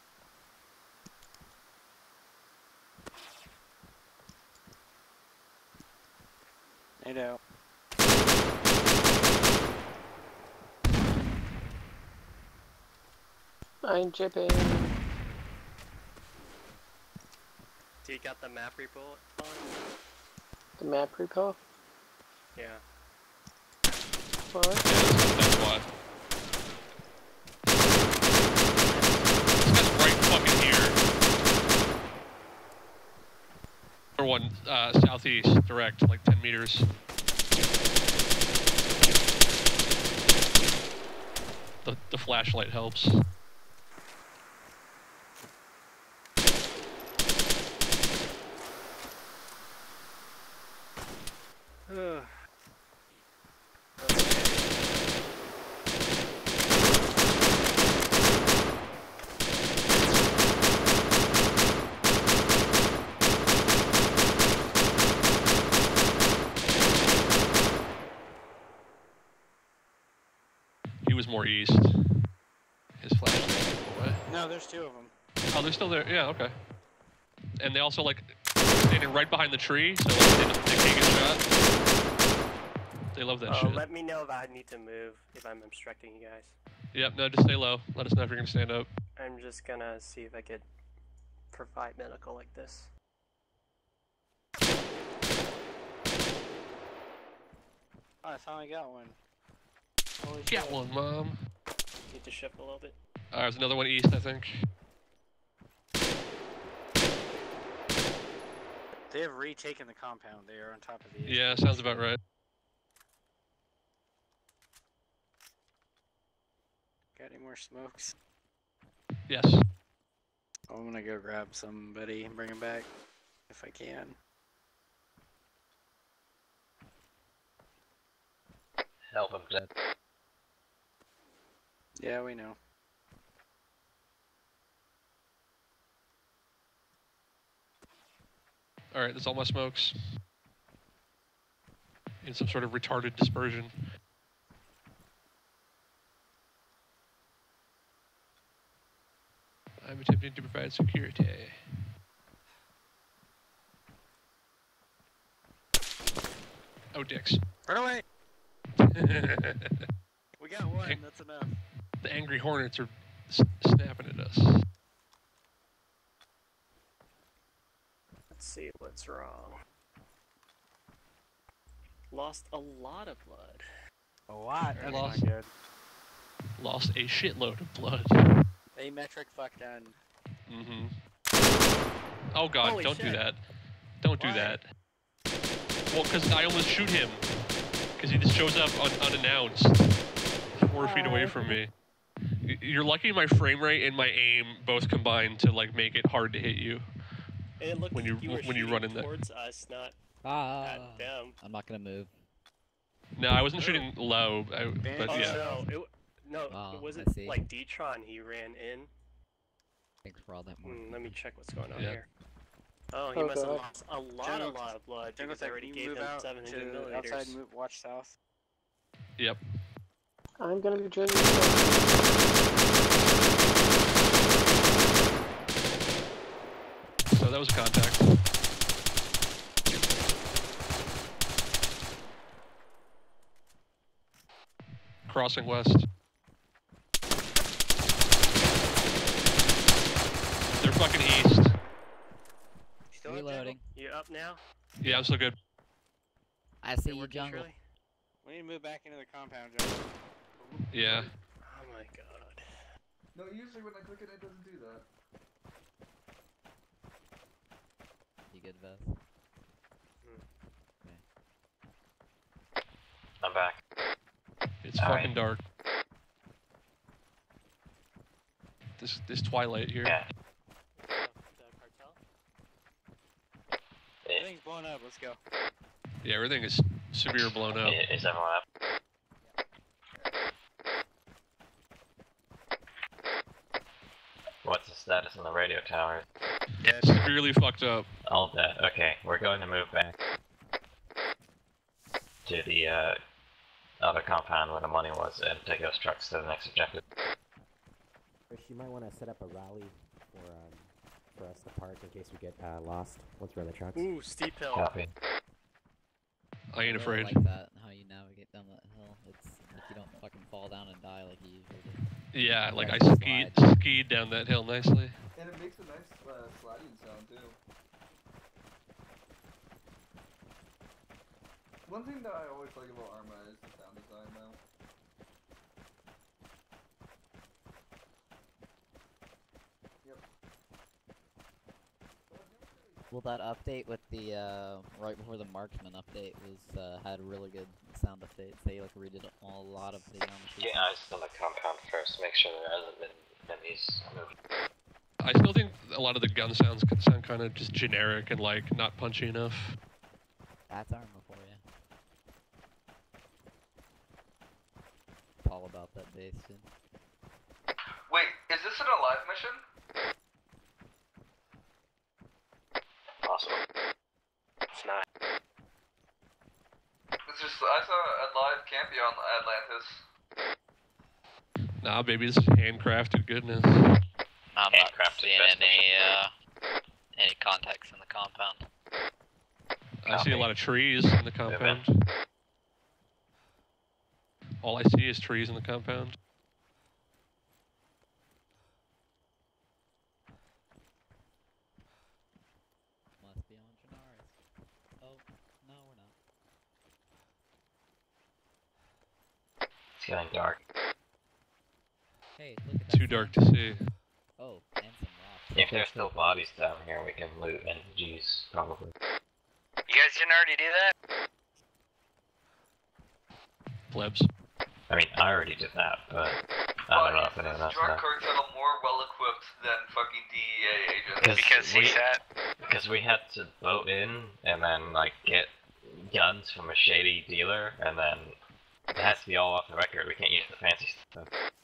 I know. I'm chipping. So you got the map repo on? The map repo? Yeah. What? Yeah, that's, that's why. This guy's right fucking here. Number one, uh, southeast, direct, like ten meters. the, the flashlight helps. Ugh. He was more east. His flashlight. What? No, there's two of them. Oh, they're still there. Yeah, okay. And they also like standing right behind the tree, so like, they, they can't get shot. They love that Uh, shit. let me know if I need to move, if I'm obstructing you guys. Yep. No, just stay low. Let us know if you're gonna stand up. I'm just gonna see if I could provide medical like this. Oh, I finally got one. Holy Got shit. one, mom. Need to shift a little bit. Uh, there's another one east, I think. They have retaken the compound. They are on top of the. Yeah, sounds about right. Got any more smokes? Yes. I'm gonna go grab somebody and bring him back if I can. Help him, Glenn. Yeah, we know. Alright, that's all my smokes. In some sort of retarded dispersion. I'm attempting to provide security. Oh, dicks. Run away! We got one, Ang- that's enough. The angry hornets are s snapping at us. Let's see what's wrong. Lost a lot of blood. A lot? That's Lost. not good. Lost a shitload of blood. Asymmetric fuck done. Mm-hmm. Oh god, Holy don't shit. do that. Don't do Why? that. Well, because I almost shoot him. Because he just shows up un unannounced. Four feet away from me. Y- You're lucky my frame rate and my aim both combined to like make it hard to hit you. And it looked When like you- you were when you shooting run in there. towards us, not Ah, at them. I'm not gonna move. No, I wasn't shooting low, I, but Oh, yeah. no, it, w- no, Ah, it wasn't I see. like D-Tron he ran in. Thanks for all that more. Hmm, let me check what's going on Yeah. here. Oh, he Oh, must have God. lost a lot, Jungle- a lot of blood Jungle because I Tech, already can you gave move him out seven hundred to milliliters. outside, move, watch south. Yep. I'm gonna be joining you. So that was a contact. Crossing west. They're fucking east. Still up, Reloading. You up now? Yeah, I'm still good. I see It you, working, jungle. Shirley? We need to move back into the compound, Jungle. Yeah. Oh my god. No, usually when I click it, it doesn't do that. You good, Vez? I'm back. It's All fucking right. dark. This this twilight here. Yeah. The, the cartel? Everything's blown up, let's go. Yeah, everything is severe blown up. I- Is everyone up? What's the status on the radio towers? Yeah, severely fucked up. All dead. Okay, we're going to move back to the uh, other compound where the money was and take those trucks to the next objective. Chris, you might want to set up a rally for um, for us to park in case we get uh, lost once we're in the trucks. Ooh, steep hill. Copy. I ain't really afraid. like that, how you navigate down that hill. It's like you don't fucking fall down and die like you usually do. Yeah, like I Nice skied slide. skied down that hill nicely. And it makes a nice uh, sliding sound too. One thing that I always like about Arma is the sound design though. Yep. Well, that update with the uh, right before the marksman update was uh, had really good sound effects. They like redid a lot of the um. Get eyes on the compound first. Make sure there hasn't been enemies moved. I still think a lot of the gun sounds could sound kind of just generic and like not punchy enough. That's Arma for you. All about that base, dude. Wait, is this an alive mission? Possible. It's not. It's just, I saw a live campy on Atlantis. Nah, baby, this is handcrafted goodness. I'm not seeing any, uh, any contacts in the compound. I see a lot of trees in the compound. All I see is trees in the compound. Must be on Janaris. Oh, no, we're not. It's getting dark. Hey, look at that. Too dark to see. Oh, and some rocks. If there's still bodies down here, we can loot N Gs, probably. You guys didn't already do that? Plebs. I mean, I already did that, but I don't know if anyone else Drug knows. cartel more well equipped than fucking D E A agents. Because Because we, C SAT? because we had to vote in and then like get guns from a shady dealer, and then it has to be all off the record. We can't use the fancy stuff.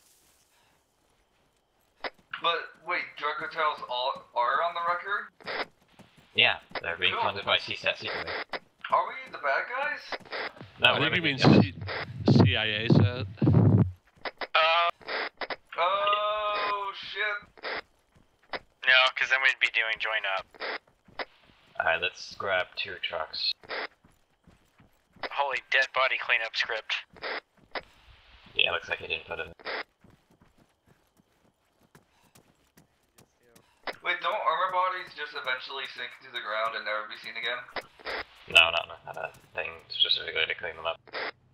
But wait, drug cartels all are on the record? Yeah, they're being Cool. funded by C SAT secretly. Are we the bad guys? No, I we're think you mean the good guys. C- CIA set. Uh, Oh shit. no, because then we'd be doing join up. Alright, let's grab two trucks. Holy dead body cleanup script. Yeah, looks like I didn't put it in. Wait, don't armor bodies just eventually sink to the ground and never be seen again? No, no, no, not a thing specifically to clean them up.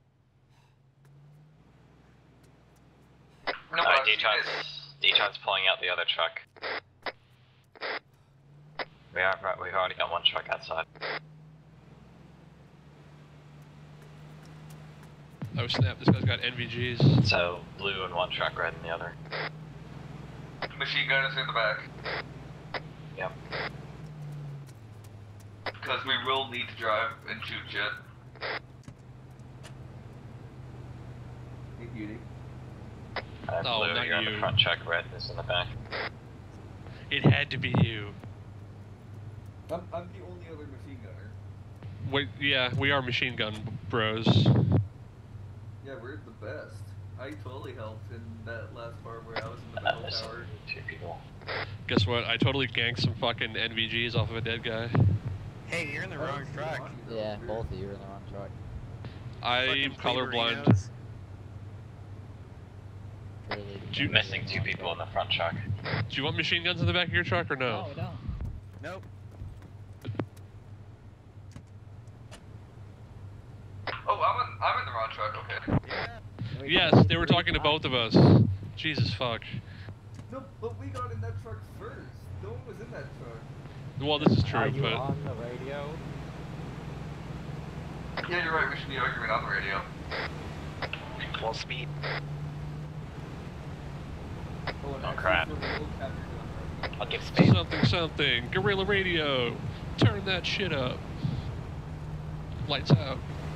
No, Alright, but I've seen D-Tron's, it. D-Tron's pulling out the other truck. We are, we've already got one truck outside. Oh snap, this guy's got N V Gs. So, blue in one truck, red in the other. Machine gun is in the back. Yep. Because we will need to drive and shoot shit. Hey, beauty. Uh, Oh, blue, not you're in you. the front truck, red is in the back. It had to be you. I'm, I'm the only other machine gunner. Wait, yeah, we are machine gun bros. Yeah, we're the best. I totally helped in that last part where I was in the Uh, middle listen, tower. two people. Guess what? I totally ganked some fucking N V Gs off of a dead guy. Hey, you're in the Oh, wrong track. Yeah, both of you are in the wrong truck. I'm Fucking colorblind. Flavorinos. Truly. Do you- Missing two people in the front truck. Do you want machine guns in the back of your truck or No, no? we don't. Nope. Oh, I'm in, I'm in the wrong truck, okay. Yeah. Yes, they were talking to both of us. Jesus fuck. No, but we got in that truck first. No one was in that truck. Well, this is Are true, you but on the radio? Yeah, you're right, we should be arguing on the radio. Full speed. Oh, and Oh, actually, crap. for real, capture gun. I'll give space. something something. Guerrilla radio. Turn that shit up. Lights out.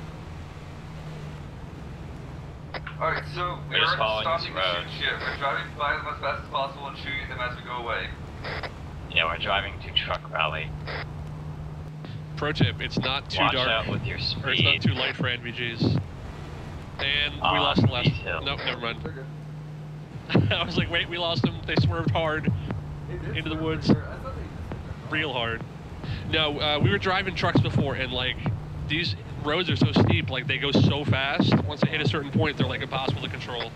Alright, so We're we're just following stopping this to road. shoot shit. We're driving by them as fast as possible and shooting them as we go away. Yeah, we're driving to truck rally. Pro tip: it's not too Watch dark, out with your or it's not speed. too light for N V Gs. And we On lost the last. these hills. Nope, never mind. We're good. I was like, wait, we lost them. They swerved hard, They did Into the swerve woods. there. I thought they just did that. real hard. No, uh, we were driving trucks before, and like these roads are so steep, like they go so fast. Once they hit a certain point, they're like impossible to control.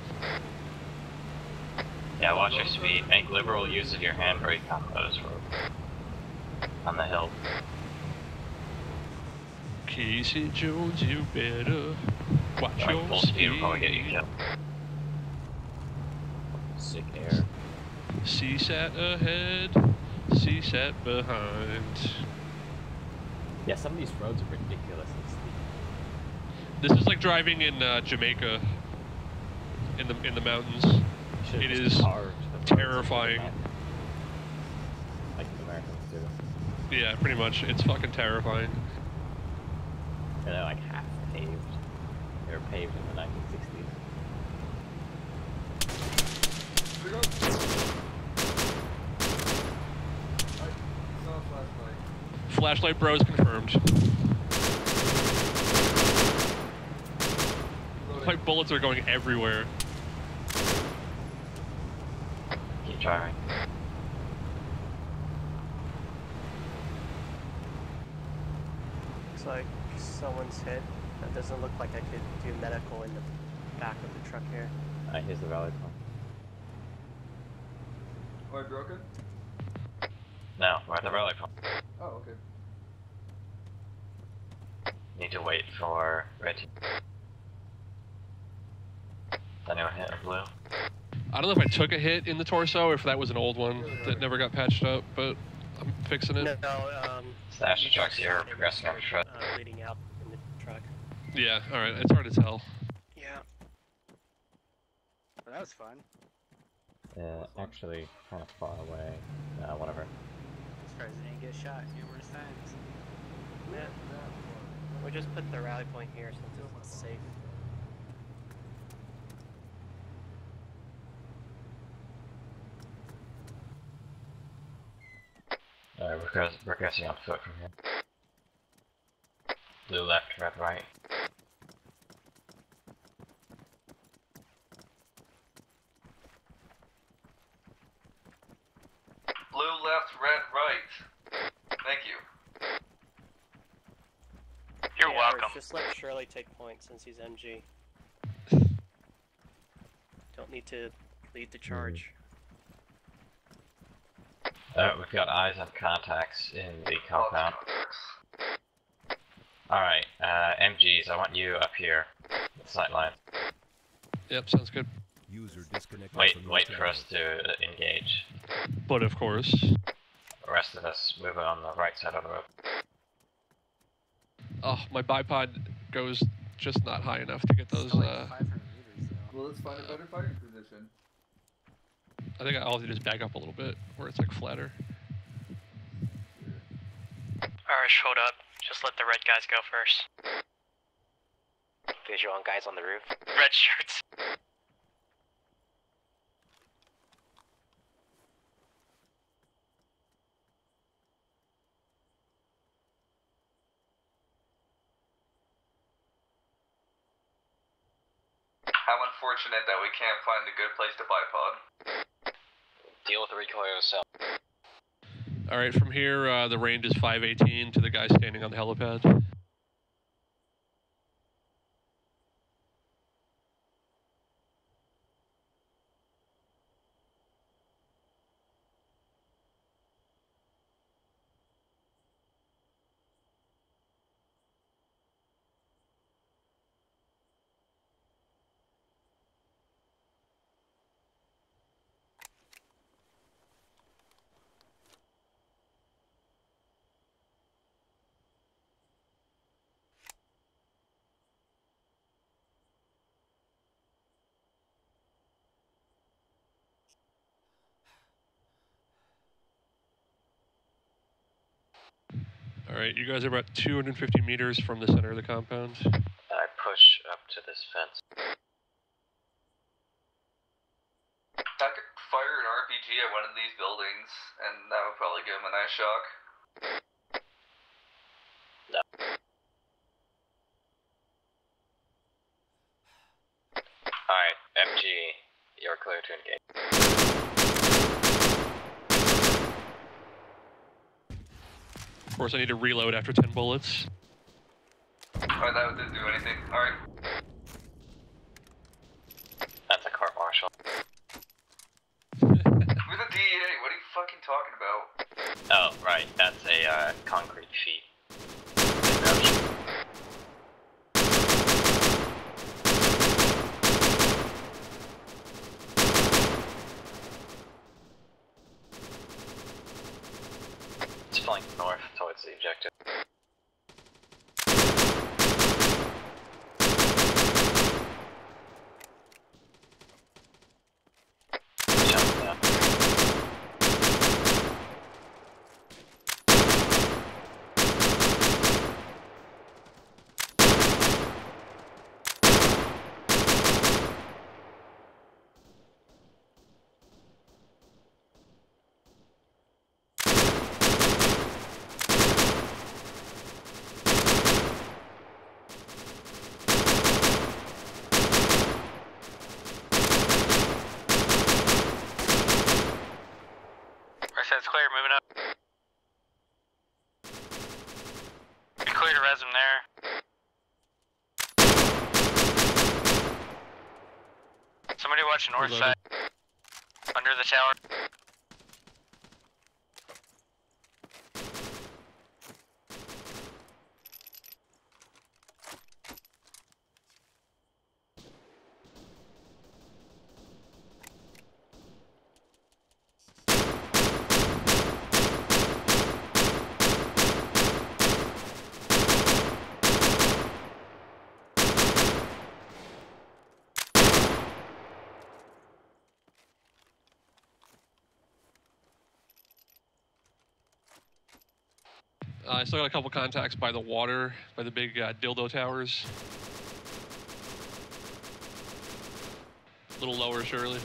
Yeah, watch your speed. Make liberal use of your handbrake on those roads. On the hill. Casey Jones, you better watch Like your full speed will probably get you speed. killed. Sick air. C SAT ahead, C SAT behind. Yeah, some of these roads are ridiculously steep. This is like driving in uh, Jamaica, in the in the mountains. It is terrifying. Like the Americans do. Yeah, pretty much. It's fucking terrifying. And they're like half paved. They were paved in the nineteen sixties. Flashlight bros confirmed. My bullets are going everywhere. Keep driving. Looks like someone's hit. That doesn't look like I could do medical in the back of the truck here. Alright, here's the rally point. Oh, I broke it? No, we're at the rally point. Oh, okay. Need to wait for red team. Anyone hit a blue? I don't know if I took a hit in the torso or if that was an old one that never got patched up, but I'm fixing it. No, um... Stash the trucks here, progressing on the truck. Uh, bleeding out in the truck. Yeah, alright, it's hard to tell. Yeah. Well, that was fun. Yeah, actually kind of far away. Uh, whatever. Surprised I didn't get shot numerous times. Yeah. We just put the rally point here since it's safe. Alright, we're progressing on foot from here. Blue left, red right. Blue left, red right. Thank you. You're Yeah, welcome. Just let Shirley take point since he's M G. Don't need to lead the charge. Alright, we've got eyes on contacts in the compound. Alright, uh, M Gs, I want you up here. Sight line. Yep, sounds good. User disconnected. Wait, from wait your for us to uh, engage. But of course. The rest of us move on the right side of the road. Oh, my bipod goes just not high enough to get those, uh... Well, let's find a better fighting position. I think I'll have to just back up a little bit, where it's like flatter. Irish, hold up. Just let the red guys go first. Visual on guys on the roof. Red shirts. How unfortunate that we can't find a good place to bipod. Deal with the recoil yourself. Alright, from here, uh, the range is five eighteen to the guy standing on the helipad. Alright, you guys are about two hundred fifty meters from the center of the compound. I push up to this fence. I could fire an R P G at one of these buildings, and that would probably give him a nice shock. No. Alright, M G, you're clear to engage. Of course, I need to reload after ten bullets. Alright, that didn't do anything. Alright. That's a court martial. Who's a D E A? What are you fucking talking about? Oh, right, that's a uh, concrete feat. It's flank north towards the objective. Somebody watch north Reloaded. side. Under the tower. Uh, I still got a couple contacts by the water, by the big uh, dildo towers. A little lower, Shirley.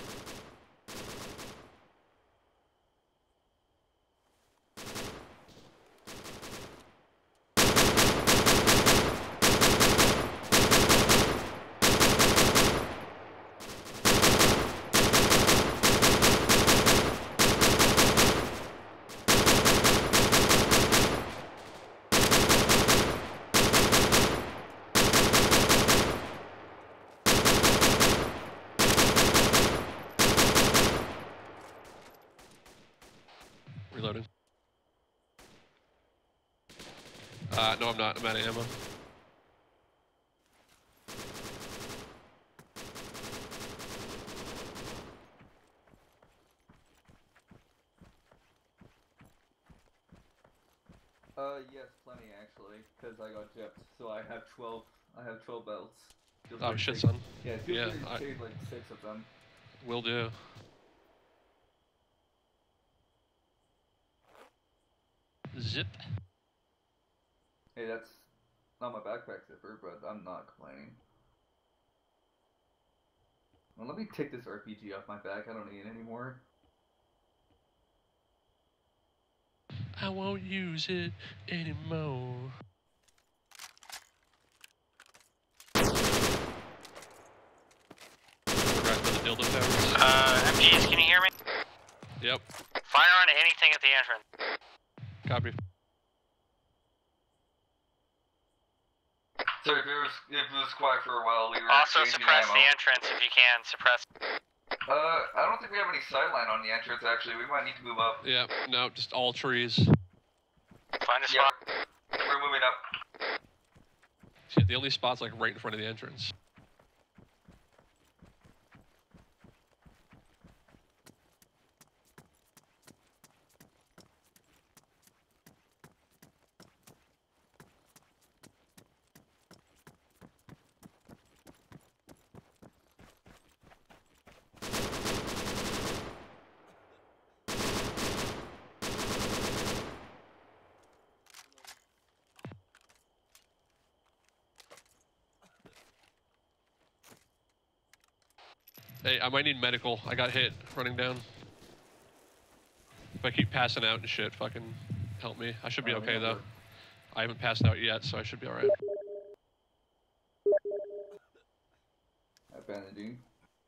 Reloading. Uh, no, I'm not. I'm out of ammo. Uh, yes, plenty actually, because I got gypped. So I have twelve. I have twelve belts. Feel Oh free to shit, take- son. Yeah, feel Yeah, free to I- take like six of them. Will do. Zip. Hey, that's not my backpack zipper, but I'm not complaining. Well, let me take this R P G off my back. I don't need it anymore. I won't use it anymore. Right by the dildo towers. Uh, M Gs, can you hear me? Yep. Fire on anything at the entrance. Copy. So if it was if it was quiet for a while, we were Also exchanging suppress ammo. the entrance if you can. Suppress. Uh, I don't think we have any sideline on the entrance. Actually, we might need to move up. Yeah, no, just all trees. Find a spot. Yeah, we're moving up. Yeah, the only spot's like right in front of the entrance. Hey, I might need medical. I got hit running down. If I keep passing out and shit, fucking help me. I should be Oh, okay yeah, though. we're- I haven't passed out yet, so I should be alright. Bandaging.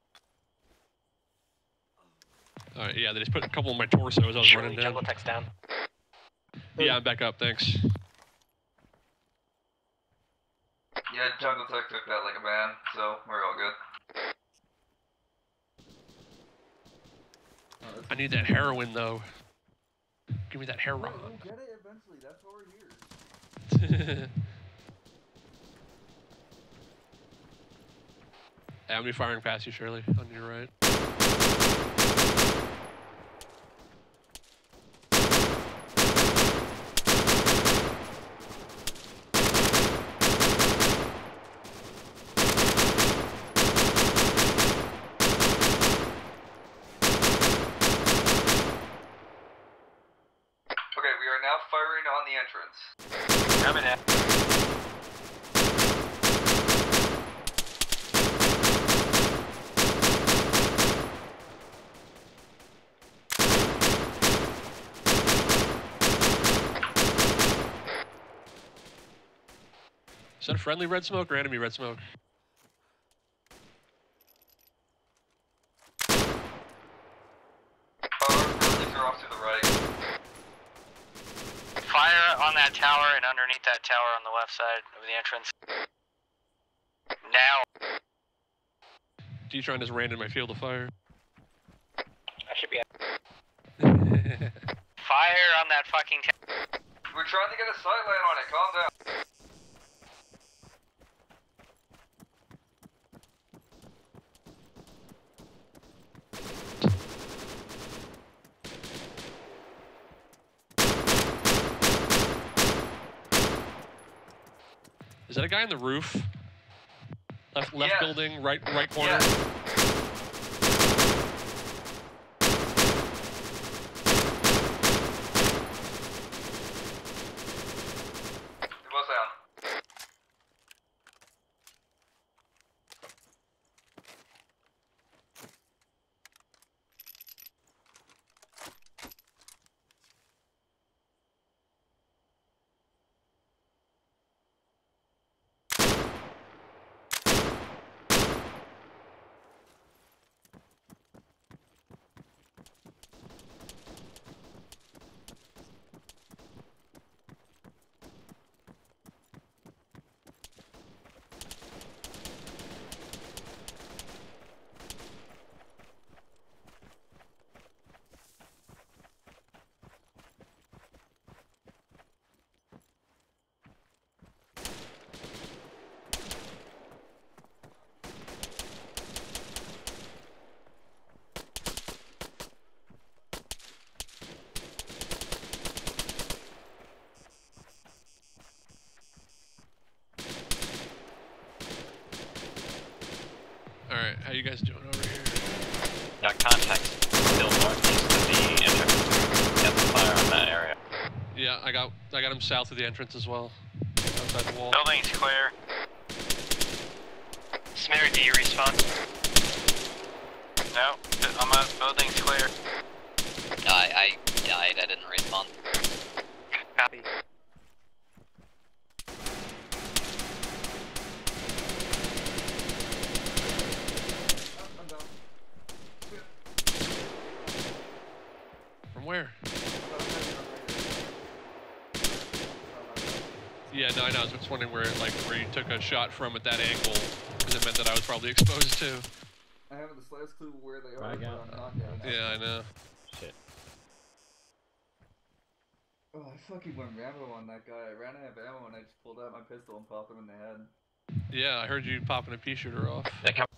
Alright, yeah, they just put a couple of my torso as I was Surely running down. jungle tech's down. Yeah, I'm back up, thanks. Yeah, Jungle Tech took that like a man, so we're all good. Oh, I need that heroin though. Give me that heroin. We'll get it eventually. That's why we're here. Hey, I'm gonna be firing past you, Shirley, on your right. Okay, we are now firing on the entrance. Coming in. Is that a friendly red smoke or enemy red smoke? Our friendlies are off to the right. Fire on that tower and underneath that tower on the left side of the entrance. Now. DTron just ran in my field of fire. I should be at... Fire on that fucking t We're trying to get a sight line on it, calm down. Is that a guy on the roof? Left, left Yes. building, right, right corner. Yes. It was down. Alright, how you guys doing over here? Got contact still northeast of the entrance. Got the fire on that area. Yeah, I got I got him south of the entrance as well. Outside the wall. Building's clear. Smear, do you respawn? No, I'm up. Building's clear. I, I died, I didn't respawn. Copy. From where? Yeah, no, I know. I was just wondering where, like, where you took a shot from at that angle, because it meant that I was probably exposed too. I haven't the slightest clue where they are, Right, but yeah. I'm not down. Yeah, I know. Shit. Oh, I fucking went Rambo on that guy. I ran out of ammo and I just pulled out my pistol and popped him in the head. Yeah, I heard you popping a pea shooter off. They come.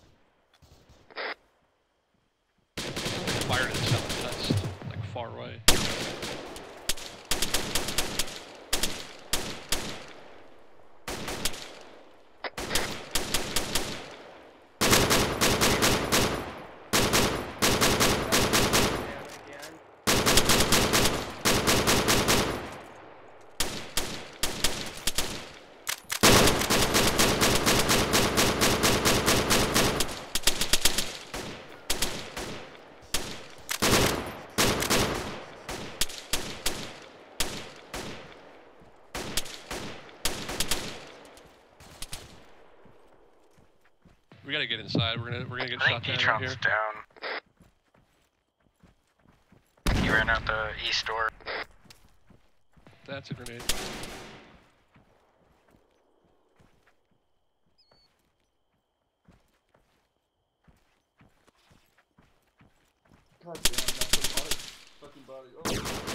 Fired at the south west, like far away. We gotta get inside. We're gonna we're gonna get I shot think down right DTron's here. down. He ran out the east door. That's a grenade. God damn, that's a lot of fucking body. Oh.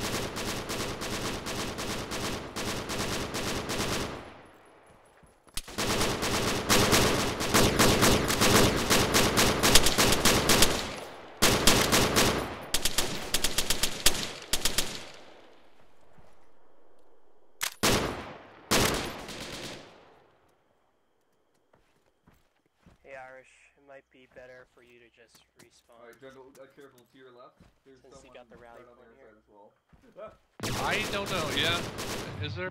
Hey Irish, it might be better for you to just respawn. Alright, Jungle, uh, careful to your left. There's Since you someone got the rally right on the point other here. side as well. I don't know. Yeah, is there?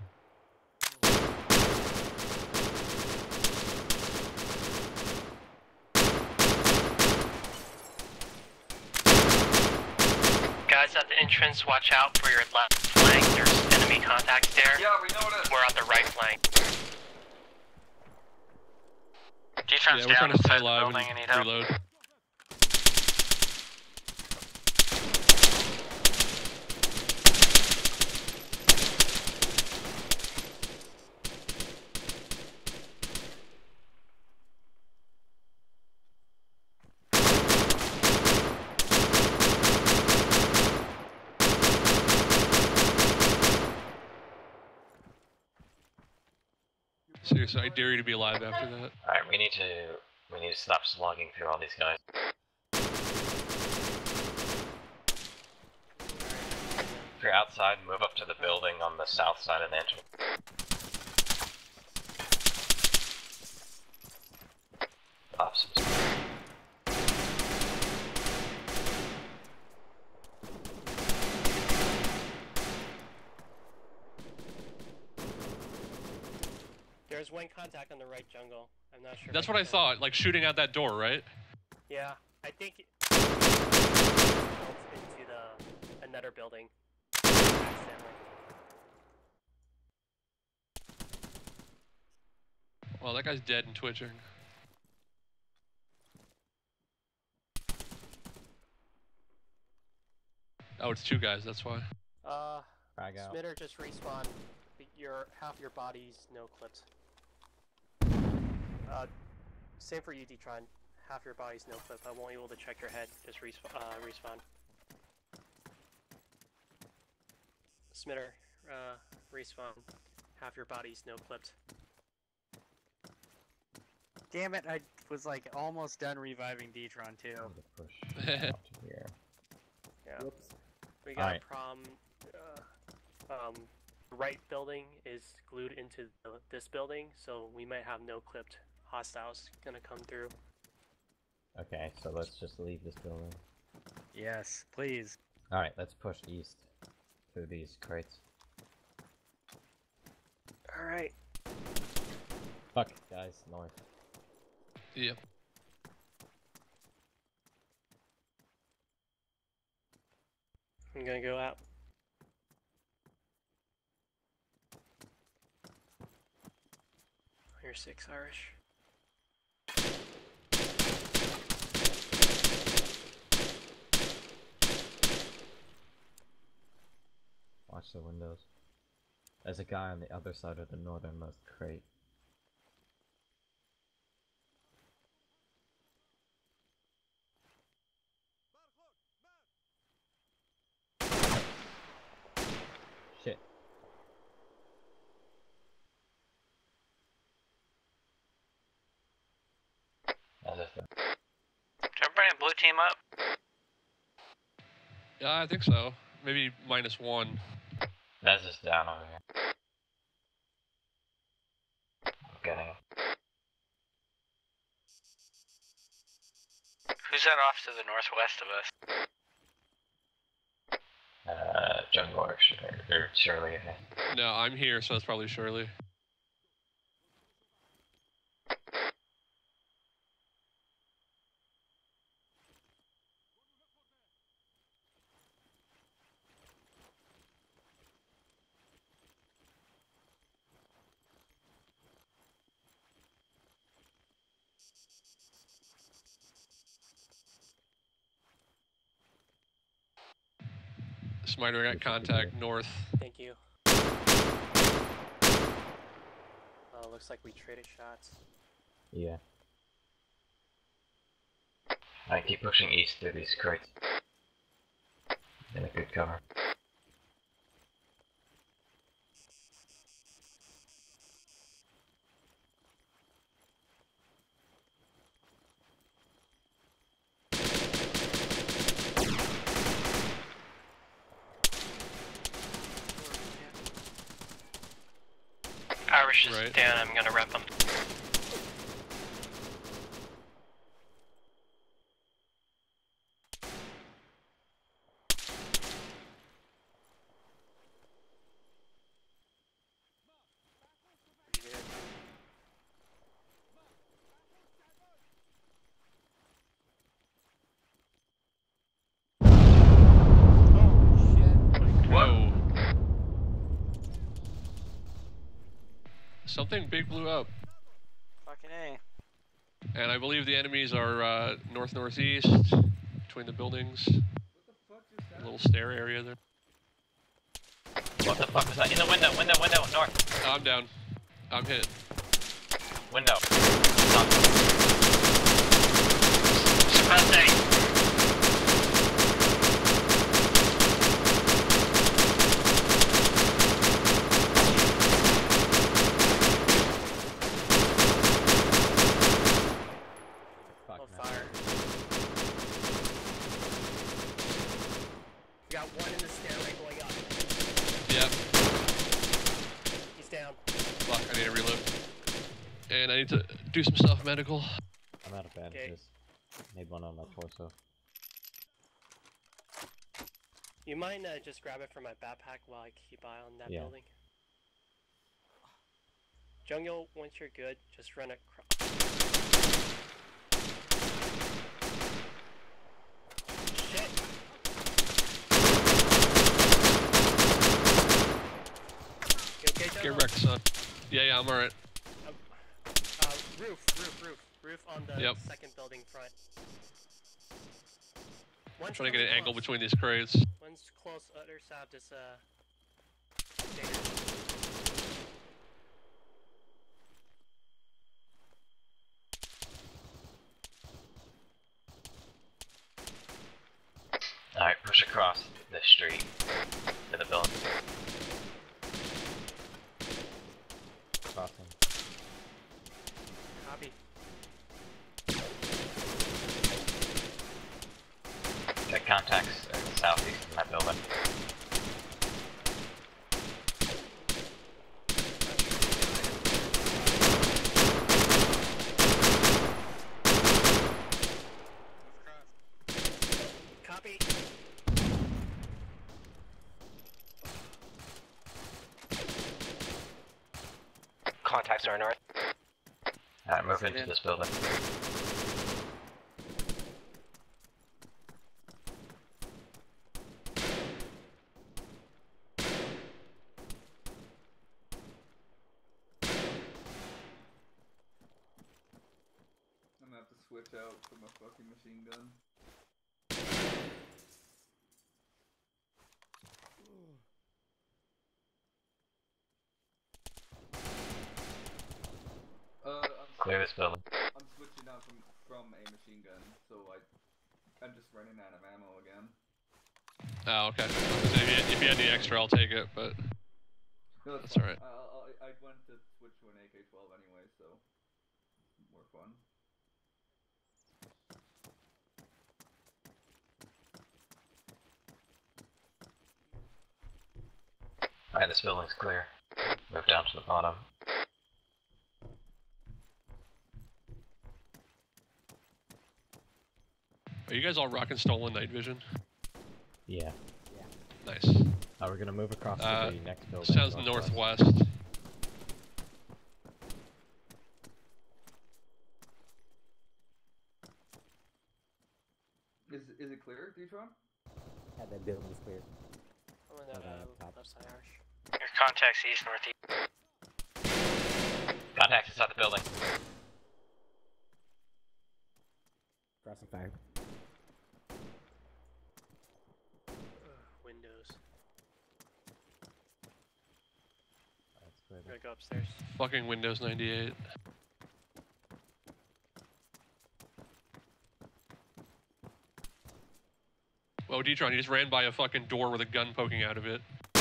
Guys at the entrance, watch out for your left flank. There's enemy contacts there. Yeah, we know it. We're on the right flank. DTron's Yeah, we're down trying to stay inside the alive building. I and need help. reload. Seriously, I dare you to be alive after that. Alright, we need to we need to stop slogging through all these guys. If you're outside, move up to the building on the south side of the entrance. Options. There's one contact on the right jungle. I'm not sure. That's what I thought, like shooting out that door, right? Yeah, I think it into the another building. Accidentally. Well, that guy's dead and twitching. Oh, it's two guys, that's why. Uh, Frag out. Smitter just respawn. Your half your body's no clipped. Uh, same for you, DTron. Half your body's no clip. I won't be able to check your head. Just respawn. Uh, respawn. Smitter, uh, respawn. Half your body's no clipped. Damn it! I was like almost done reviving DTron too. Push out to here. Yeah. Whoops. We got Alright. a problem. Uh, um, the right building is glued into the, this building, so we might have no clipped hostiles gonna come through. Okay, so let's just leave this building. Yes, please. Alright, let's push east through these crates. Alright. Fuck, guys, north. Yep. I'm gonna go out. You're six Irish. Watch the windows. There's a guy on the other side of the northernmost crate. Shit. As if Did everybody blue team up? Yeah, I think so. Maybe minus one. That's just down over here. I'm getting it. Who's that off to the northwest of us? Uh, jungle or, Sh- or Shirley, I think. No, I'm here, so that's probably Shirley. Smiter got contact north. Thank you. Uh, looks like we traded shots. Yeah. I keep pushing east through these crates. In a good cover. Irish is Right. down, I'm gonna rep him. Whoa. Something big blew up. Fucking A. And I believe the enemies are uh, north-northeast, between the buildings. A little stair area there. What the fuck was that? In the window, window, window, north. I'm down. I'm hit. Window. Suppress A. car. You got one in the stairway going up. Yep. He's down. Fuck, I need to reload. And I need to do some stuff medical. I'm out of bandages. Made one on my torso. You mind uh, just grab it from my backpack while I keep eye on that Yeah. building? Jungle, once you're good, just run across. Shit! You okay, Jungle? Get wrecked, son. Yeah, yeah, I'm alright. Uh, roof, roof, roof. Roof on the Yep. second building front. I'm One's trying to get an coming angle close. between these crates. One's close, others have this, uh... data. Alright, push across the street to the building. Crossing. Copy. Get contacts in the southeast of that building. Copy. Contacts are north. Alright, move into this building. I'm gonna have to switch out from a fucking machine gun. Uh, I'm Clear this building. I'm switching out from from a machine gun, so I I'm just running out of ammo again. Oh, okay. If you, if you had any extra, I'll take it, but No, that's fine. alright. I, I I went to switch to an A K twelve anyway, so more fun. Alright, this building's clear. Move down to the bottom. Are you guys all rocking stolen night vision? Yeah. Nice. Uh, we're gonna move across Uh, to the next building. sounds northwest. northwest. Is is it clear, DTron? Yeah, that building's clear. I'm on Oh, the guy up uh, top. left side, Irish. Your contacts east, northeast. Contacts inside the building. Crossing fire. Windows. That's clear. I'm gonna go upstairs. Fucking Windows ninety-eight. Whoa, D-Tron, you just ran by a fucking door with a gun poking out of it.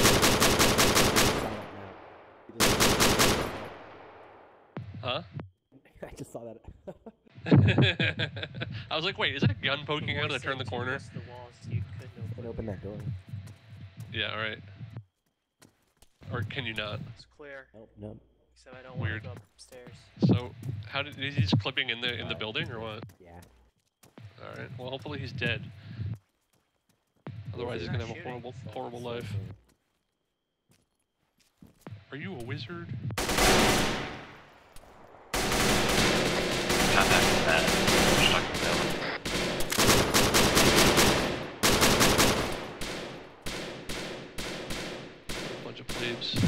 Huh? I just saw that. I was like, wait, is it a gun poking out as I turn the corner? The walls, you couldn't open. Can open that door. Yeah, alright. Or can you not? It's clear. Nope, nope. Except I don't Weird. want to go upstairs. So, how did is he just clipping in the in the Uh, building or what? Yeah. Alright, well hopefully he's dead. Otherwise he's not gonna have a shooting. horrible horrible life. Are you a wizard? Contacts in that construction building. Bunch of plebes.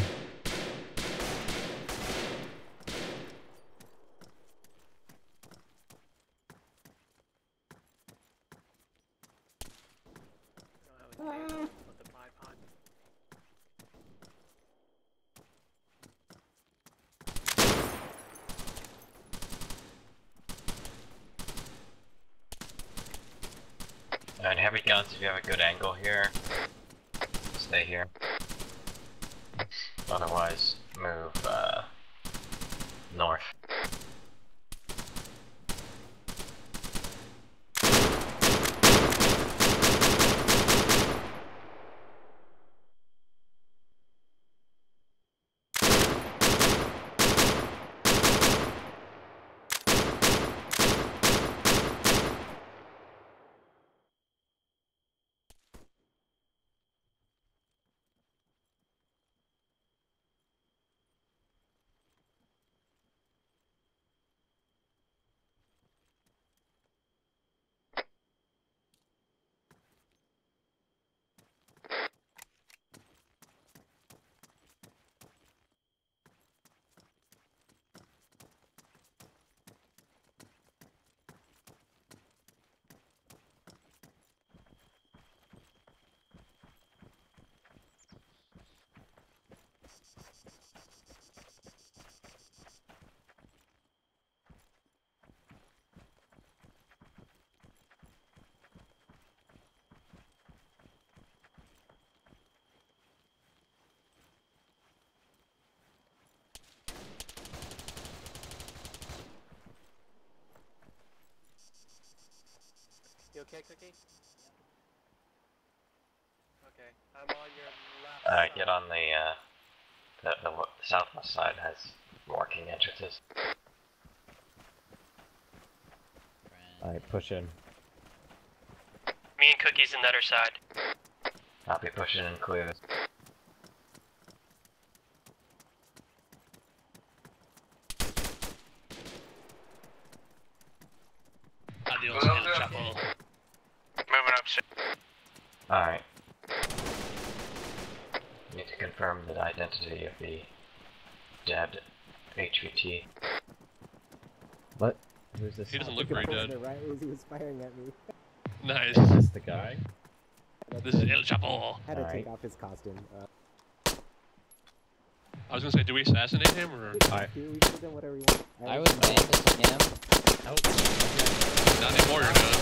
I don't have a table with the bipod. Alright, heavy guns if you have a good angle here. Stay here. Otherwise, move uh, north. You okay, Cookie? Okay, I'm on your left Alright, side. get on the, uh, the, the, w- southwest side has working entrances. Alright, push in. Me and Cookie's in the other side. I'll be pushing in clues. Adios, El Chapo. Moving up. Alright. Need to confirm the identity of the dead H V T. What? Who's this? He doesn't look very dead. Right as he was firing at me. Nice. Is this the guy? This is El Chapo. Had to Alright. take off his costume. Uh, I was gonna say, do we assassinate him or? Alright. we could have done whatever we want. I was bandaging him. Not anymore, you're done.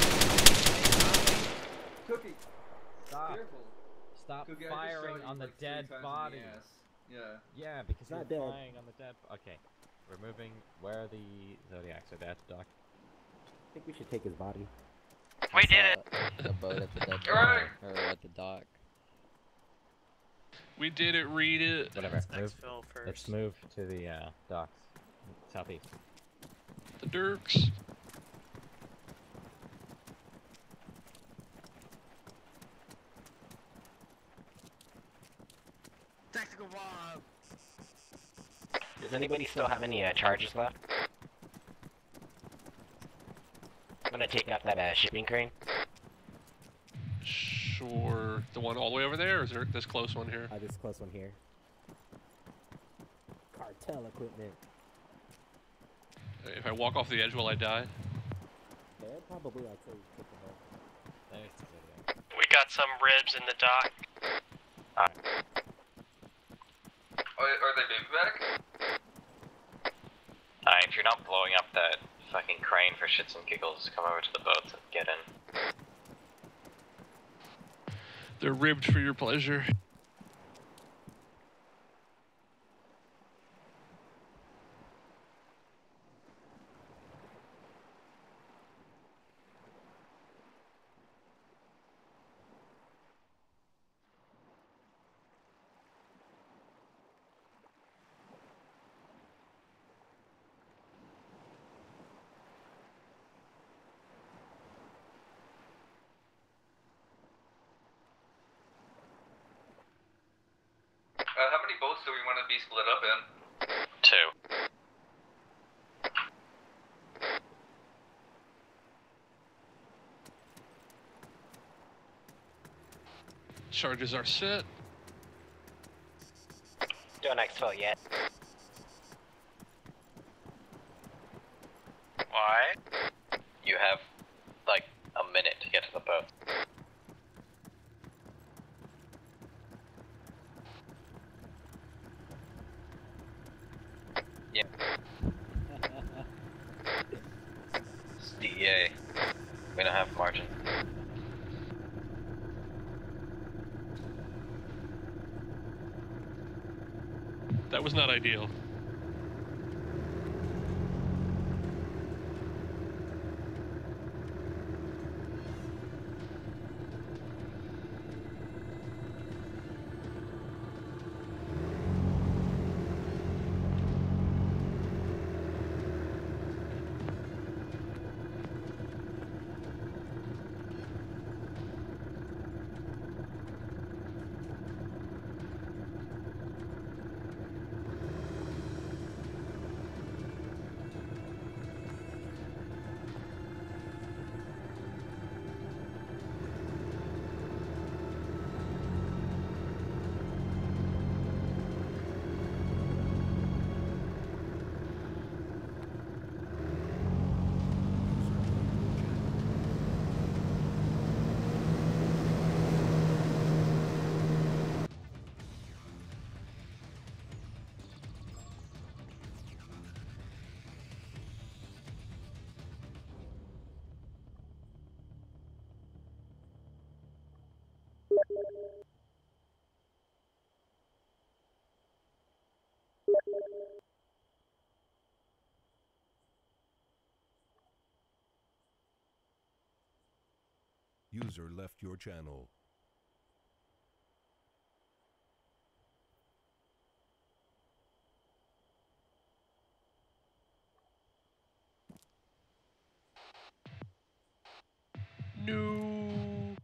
Cookie. Stop. Careful. Stop Cookie, I just firing shot you on the like three dead times in the body. ass. Yeah. Yeah, because Not you're dead. flying on the dead. Okay, we're moving. Where are the Zodiacs? Are they at the dock? I think we should take his body. We did it. The boat at the dead Alright. or at the dock. We did it, read it. Whatever. Move. Exfil first. Let's move to the uh, docks, southeast. The Dirks. Tactical bomb! Does anybody still have any uh, charges left? I'm gonna take out that uh, shipping crane. Sure. The one all the way over there, or is there this close one here? Uh, this close one here. Cartel equipment. If I walk off the edge, will I die? Yeah, probably. I'd say take them out. There's the Zodiac. We got some ribs in the dock. Are, are they baby back? Uh, if you're not blowing up that fucking crane for shits and giggles, come over to the boat and get in. They're ribbed for your pleasure. Uh, how many boats do we want to be split up in? Two. Charges are set. Don't exfil yet. Why? You have, like, a minute to get to the boat. Yep. It's D E A. We don't have margin. That was not ideal. User left your channel. No.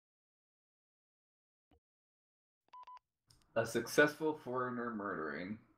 A successful foreigner murdering.